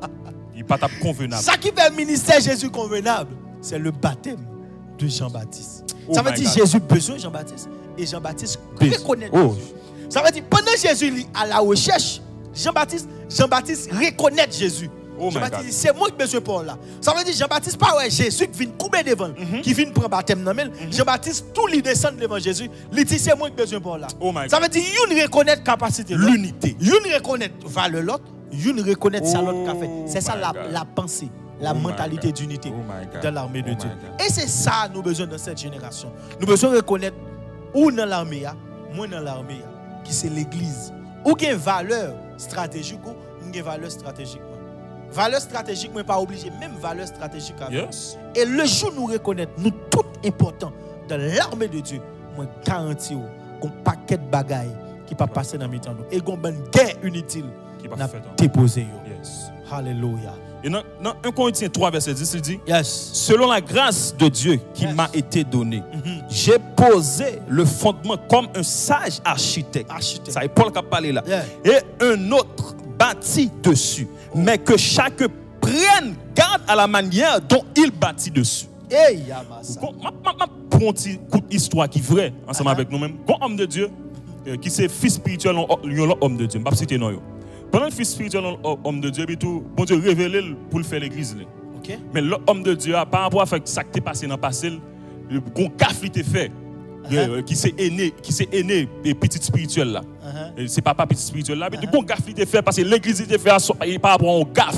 Il n'est pas convenable. Ça qui fait le ministère Jésus convenable, c'est le baptême de Jean-Baptiste. Oh Ça veut my dire God. Jésus besoin de Jean-Baptiste et Jean-Baptiste Besoin. reconnaît Oh. Jésus. Ça veut dire pendant Jésus il est à la recherche, Jean-Baptiste, Jean-Baptiste reconnaît Jésus. Oh my Jean-Baptiste God. dit, c'est moi qui besoin pour là. Ça veut dire Jean-Baptiste pas ouais Jésus qui vient couper devant, Mhm. qui vient prendre baptême dans Jean-Baptiste tout lui descend devant Jésus, il dit c'est moi qui besoin pour là. Oh my Ça God. veut dire une reconnaître capacité, L'unité. une reconnaître valeur l'autre, une reconnaître ça l'autre qu'a fait. C'est ça my la, God. la pensée, la Oh my mentalité God. d'unité Oh my God. de l'armée de Oh Dieu. my God. Et c'est ça nous besoin dans cette génération. Nous besoin de reconnaître où dans l'armée, moi dans l'armée, qui c'est l'église. Ou qui a une valeur stratégique ou une valeur stratégique. Valeur stratégique, mais pas obligé, même valeur stratégique. avec. Yes. Et le jour où nous reconnaître, nous tout important dans l'armée de Dieu, moi garantis qu'on paquet de bagailles qui pas passer dans mes temps. Et qu'on a une guerre inutile Qui va n'a faire. déposé. Yes. Alléluia. Et dans, dans un Corinthiens trois, verset dix, il dit, Yes. Selon la grâce de Dieu qui Yes. m'a été donnée, Mhm. j'ai posé le fondement comme un sage architecte. Architecte. Ça est Paul qui a parlé là. Yeah. Et un autre bâtit dessus. Mais que chacun prenne garde à la manière dont il bâtit dessus. Hey, Yamasa. Bon, ma, ma, ma prends un petit coup d'histoire qui est vrai ensemble Uh-huh. avec nous-mêmes. Un homme de Dieu euh, qui c'est fils spirituel, un homme de Dieu. Je ne vais pas citer non. Pendant le fils spirituel, un homme de Dieu, puis tout, bon Dieu révélé pour le faire l'église. là. Ok. Mais l'homme de Dieu, par rapport à ça qui est passé dans le passé, le gaffe qui était fait, Uh-huh. euh, qui s'est aîné, qui s'est aîné et petit spirituel là. Uh-huh. Et c'est papa petit spirituel là, mais tout bon gaffe qui était fait parce que l'église était fait à so- par rapport au gaffe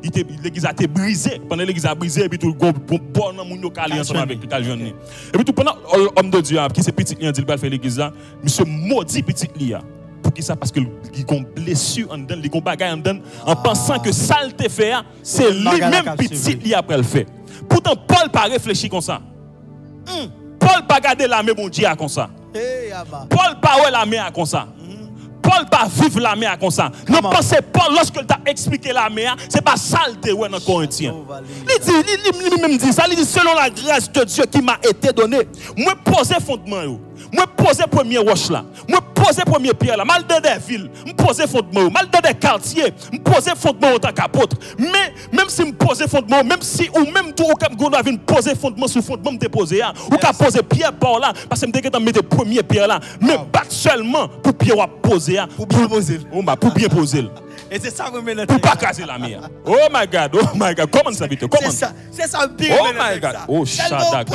l'église a été brisée. Pendant l'église a brisé, et puis tout le bon monde qui a ensemble avec le calvinisme. Et puis tout pendant l'homme de Dieu, qui c'est petit, il a dit qu'il va faire l'église là, monsieur maudit petit là. Pour qui ça? Parce qu'il a une blessure en dedans, il a une bagaille en dedans, en pensant que ça le fait, c'est lui-même petit qui après le fait. Pourtant, Paul pas réfléchi comme ça. Paul pas garder la main bon Dieu comme ça. Paul pas ouais la main comme ça. Paul pas vivre la mer comme ça. Ne pensez pas lorsque il t'a expliqué la mer, c'est pas saleté ouais dans Corinthiens. Il dit il, il, il même dit ça, il dit selon la grâce de Dieu qui m'a été donnée, moi poser fondement yo. Moi poser premier roche là. Moi poser premier pierre là, mal dans des villes, me poser fondement, mal dans des quartiers, me poser fondement en tant qu'apôtre. Mais même si me poser fondement, même si ou même tout au Cap Gondo vient poser fondement sur fondement me déposer là, ou ka poser pierre par là parce que me dégué dans mettre premier pierre là, mais battre seulement pour pierre à poser là, pour bien poser. Oh ma pour bien poser. Et c'est ça que me pour pas casser la mer. Oh my God, oh my God, comment ça vite? Comment? C'est ça, c'est ça pire. Oh my God. Oh Shadaka.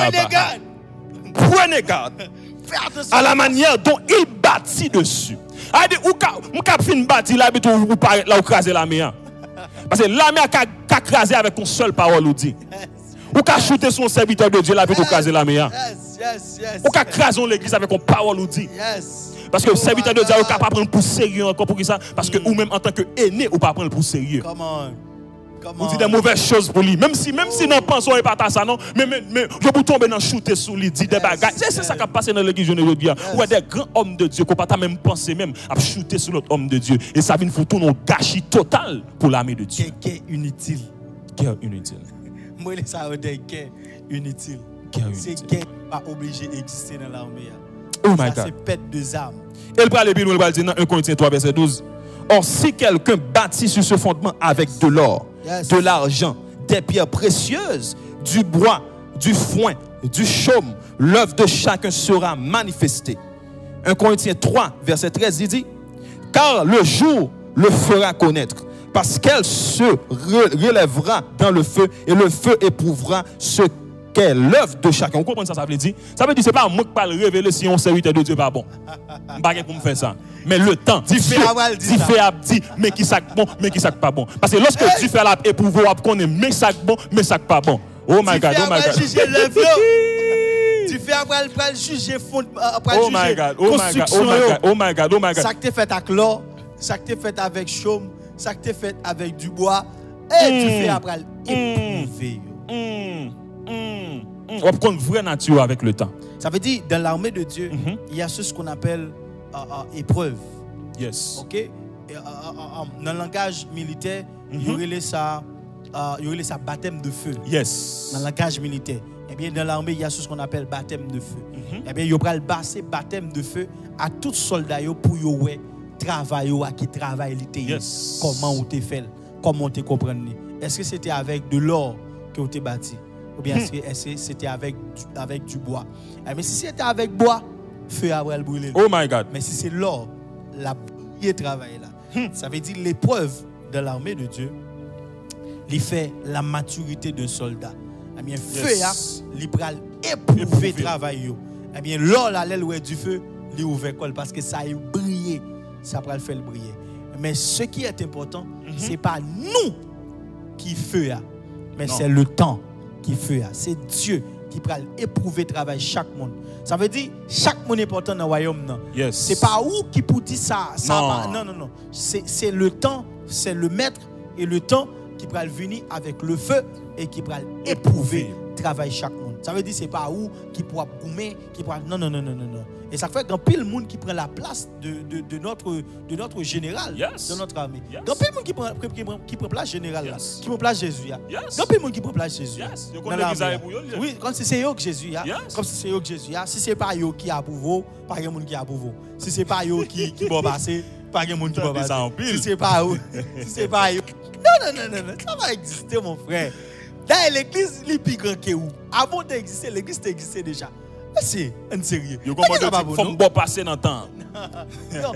Prenez garde. À la manière dont il bâtit dessus. A dit ou ka ou ka fin bâti là et ou paraît là ou craser la mer. Parce que la mer ka craser avec une seule parole ou dit. Ou ka shooter son serviteur de Dieu là et ou craser la mer. Yes, yes, yes. Ou ka craser l'église avec une parole ou dit. Yes. Parce que le serviteur de Dieu ou ka pas prendre pour sérieux encore pour ça parce que ou même en tant que aîné ou pas prendre pour sérieux. Come on. Vous dites des mauvaises choses pour lui. Même si, même si nous pensons et pas ça, non. Mais, mais, mais je vous tomber dans shooter sous lui, dit des bagages. C'est ça qui a passé dans l'église aujourd'hui. Yes. Où des grands hommes de Dieu, qu'on pas même penser même à shooter sur l'autre homme de Dieu. Et ça vient foutre un gâchis total pour l'armée de Dieu. Guerre inutile. Guerre inutile. Moi, ça veut dire guerre inutile. C'est guerre pas obligé d'exister dans l'armée. Oh my God. C'est pète de armes. Et le parle nous va dire dans un Corinthiens trois, verset douze. Or, si quelqu'un bâtit sur ce fondement avec de l'or, yes, de l'argent, des pierres précieuses, du bois, du foin, du chaume, l'œuvre de chacun sera manifestée. un Corinthiens trois, verset treize, il dit, car le jour le fera connaître, parce qu'elle se relèvera dans le feu, et le feu éprouvera ce qu'est l'œuvre de chacun. Vous comprenez ça, ça veut dire? Ça veut dire que ce n'est pas moi qui parle révéler si on serviteur de Dieu pas bon. Je ne sais pas pour me faire ça. Mais le temps, Dieu fait à dire, mais qui sac bon, mais qui sac pas bon. Parce que lorsque Dieu fait la éprouver, on connaît mais sac bon, mais sac pas bon. Oh my God, oh my God. Tu fais après le juger fond, après le juger construction. Oh my God, oh my God. Ça que tu fait avec l'or, ça que tu fait avec chaume, ça que tu fait avec du bois, et tu fais après l'éprouver. On va prendre vraie nature avec le temps. Ça veut dire, dans l'armée de Dieu, mm-hmm, il y a ce qu'on appelle euh, euh, épreuve. Yes. Ok? Et, euh, euh, euh, dans le langage militaire, mm-hmm, il y aurait ça, euh, il y aurait ça baptême de feu. Yes. Dans le langage militaire. Eh bien, dans l'armée, il y a ce qu'on appelle baptême de feu. Mm-hmm. Eh bien, il y aura le basé baptême de feu à tous soldats pour y ouais travail qui travaille l'été. Yes. Comment on te fait? Comment on te comprend? Est-ce que c'était avec de l'or que on te bâti? Ou bien est-ce que c'était avec, avec du bois? Eh, mais si c'était avec bois, feu après le brûler. Oh my God. Mais si c'est l'or, la brûlée travail là. Hmm. Ça veut dire l'épreuve de l'armée de Dieu, il fait la maturité d'un soldat. Eh bien, yes, feu là, il va éprouver le travail. Eh bien, l'or là, l'aile du feu, il ouvert col parce que ça a brillé, ça va le faire briller. Mais ce qui est important, mm-hmm, c'est pas nous qui feu là, mais c'est le temps qui fait. C'est Dieu qui va éprouver le travail chaque monde. Ça veut dire chaque monde est important dans le royaume. Yes. C'est pas où qui pour dire ça. ça non. Va, non, non, non. C'est le temps, c'est le maître et le temps qui va venir avec le feu et qui va éprouver le travail chaque monde. Ça veut dire c'est pas où qui pourra goumer, qui pourra. Non, non, non, non, non, non. Et ça fait qu'il y a pile monde qui prend la place de, de, de, notre, de notre général, yes, de notre armée. Il yes, y a pile monde qui prend, qui, prend, qui prend place général, yes, qui prend place Jésus. Il yes, y a pile monde qui prend place Jésus. Yes. Oui, comme si c'est eux que Jésus. Yes. Comme si c'est eux que Jésus. Si ce n'est pas eux qui a pour vous, pas de monde qui a pour vous. Si ce n'est pas eux qui qui vont passer, pas de monde qui va passer. Si ce n'est pas eux, si ce n'est pas eux. Non, non, non, non, non, ça va exister, mon frère. D'ailleurs, l'église est plus grande que vous. Avant d'exister, l'église existait déjà. C'est un sérieux. Vous comprenez qu'il faut bon passer dans le temps. Non.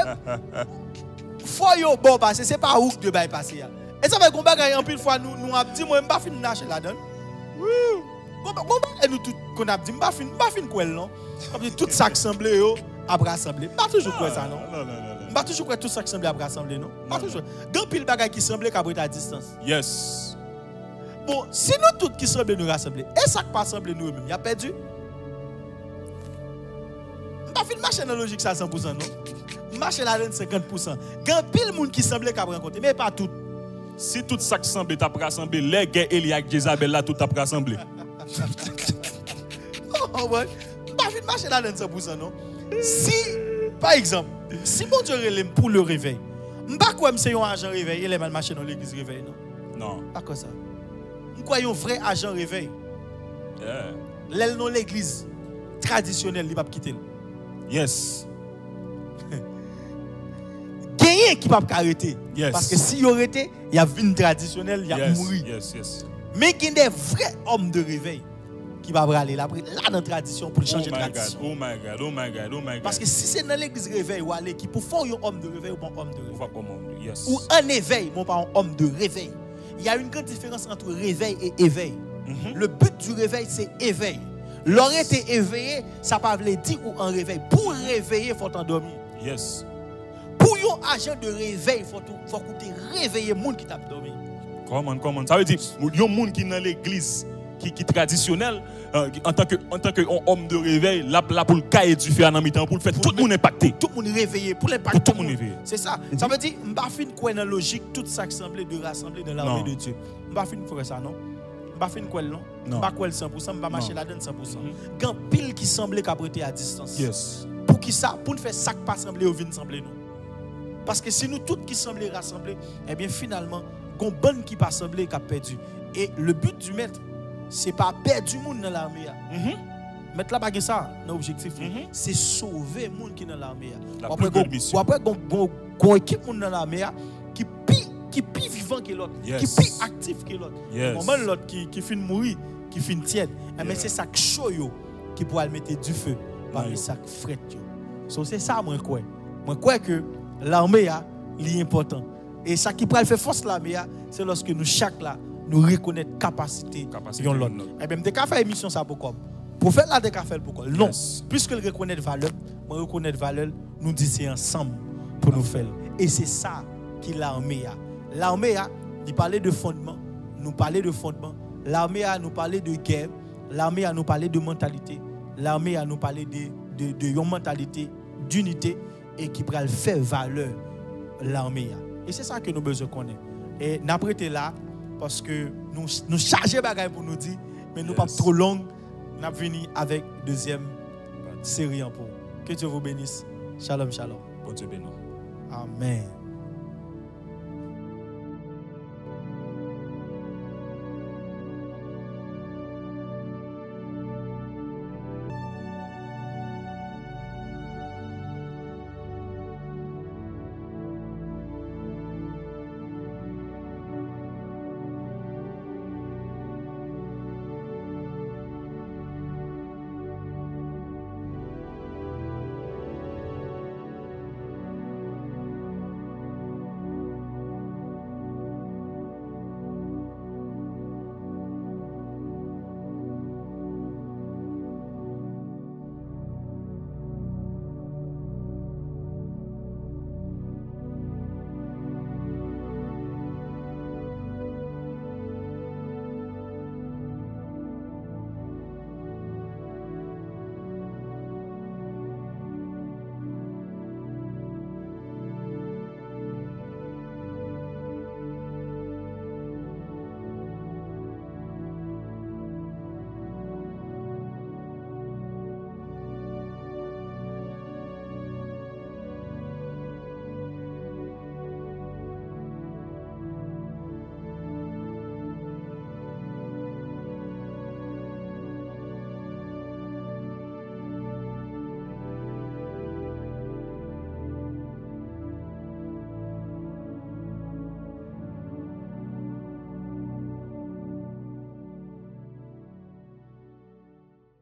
Faut yo bon passer, c'est pas où que Dieu va passer. Et ça fait qu'on bagaille en pile fois nous nous a dit moi pas fin nacher là-dedans. Oui. Comment nous tout qu'on a dit pas fin pas fin quoi non. Comme tout ça semblé yo à rassembler. Pas toujours quoi ça non. Non, non, non. Pas toujours quoi tout ça qui semble à rassembler non. Pas toujours. Grand pile bagay qui semble qu'à à distance. Yes. Bon, si nous tous qui semblent nous rassembler, et ça qui pas semblé nous même, il a perdu. Pas fin marcher dans logique ça cent pour cent non. Marcher là dans cinquante pour cent. Grand pile monde qui semble qu'à rencontrer, mais pas tout. Si tout ça qui semble t'a rassemblé, les gars Elia et Jézabel là tout t'a rassemblé. Oh ouais. Pas fin marcher là dans cent pour cent non. Si par exemple, si mon Dieu relève pour le réveil, m'pas quoi c'est un agent réveil, il est mal marché dans l'église réveil non. Non. Pas comme ça. M'quoi un vrai agent réveil. Yeah. L'aile dans l'église traditionnelle, il va pas quitter. Yes. Gagné qui va pas arrêter. Yes. Parce que si il arrêté, il y a une traditionnelle, il y a Yes. mourir. Yes, yes. Mais il y a des vrais hommes de réveil qui va aller là là dans la tradition pour changer Oh de my tradition. God. Oh my God. Oh my God. Oh my God. Parce que si c'est dans l'église réveil ou aller qui pour faire un homme de réveil ou pas un homme de Ou réveil. pas pour moi. Yes. Ou un éveil, mon pas un homme de réveil. Il y a une grande différence entre réveil et éveil. Mhm. Le but du réveil, c'est éveil. L'aurait été éveillé, ça ne veut pas dire ou en réveil. Pour réveiller, il faut t'endormir. Yes. Pour un agent de réveil, il faut, faut réveiller les gens qui t'a dormi. Comment, comment? Ça veut dire, il y a des gens qui sont dans l'église, qui qui traditionnel, euh, en tant que en tant que homme de réveil, là, là pour le cahier du fer en mi-temps, pour le faire tout le monde impacté. Tout le monde réveillé, pour l'impact. Tout le monde réveillé. C'est ça. Mm-hmm. Ça veut dire, je ne vais pas faire logique, tout ça qui semblait de rassembler dans l'armée de Dieu. Je ne vais pas faire ça, non? Je ne vais pas faire quoi, non? Je ne vais pas faire cent pour cent, je ne vais pas marcher là-dedans cent pour cent. Quand pile qui semblait qu'après à distance. Yes. Pour qui ça? Pour ne faire ça qui pas sembler ou vient sembler, non? Parce que si nous tous qui semblent rassembler, eh bien finalement, il y a une bonne qui pas semblé qui a perdu. Et le but du maître, c'est pas perdre du monde dans l'armée. Mm-hmm. Mettre là pas ça, l'objectif, Mm-hmm. c'est sauver les gens qui sont dans l'armée. La Après, plus belle mission. après, il y a une équipe dans l'armée qui est qui plus vivant que l'autre, Yes. qui est plus actif que l'autre. Yes. Moment l'autre qui, qui finit de mourir, qui finit tiède. Mais Yeah. c'est ça qui chaud yo, qui pourra mettre du feu parmi Ouais. ça qui fret. So, c'est ça, moi, quoi. Moi, crois que l'armée est important. Et ça qui pourra faire force l'armée, c'est lorsque nous, chaque là, nous reconnaître capacité Capacité de l'autre. de l'autre. Et bien, dès qu'on fait émission, ça pour comme. Pour faire là, dès qu'on fait pour Non. Yes. Puisque le reconnaître valeur, moi, reconnaître valeur, nous disons c'est ensemble pour nous faire. Et c'est ça qui l'armée a. L'armée a, il parlait de fondement, nous parlait de fondement. L'armée a nous parlé de guerre. L'armée a nous parlé de mentalité. L'armée a nous parlé de, de, de, de mentalité, d'unité et qui pourra faire valeur l'armée. Et c'est ça que nous besoin connaître. Et nous avons été là parce que nous nous chargeons bagaille pour nous dire, mais nous Yes. pas trop long. Nous avons venu avec deuxième série en pour. Que Dieu vous bénisse. Shalom, shalom. Bon Dieu bénisse. Amen.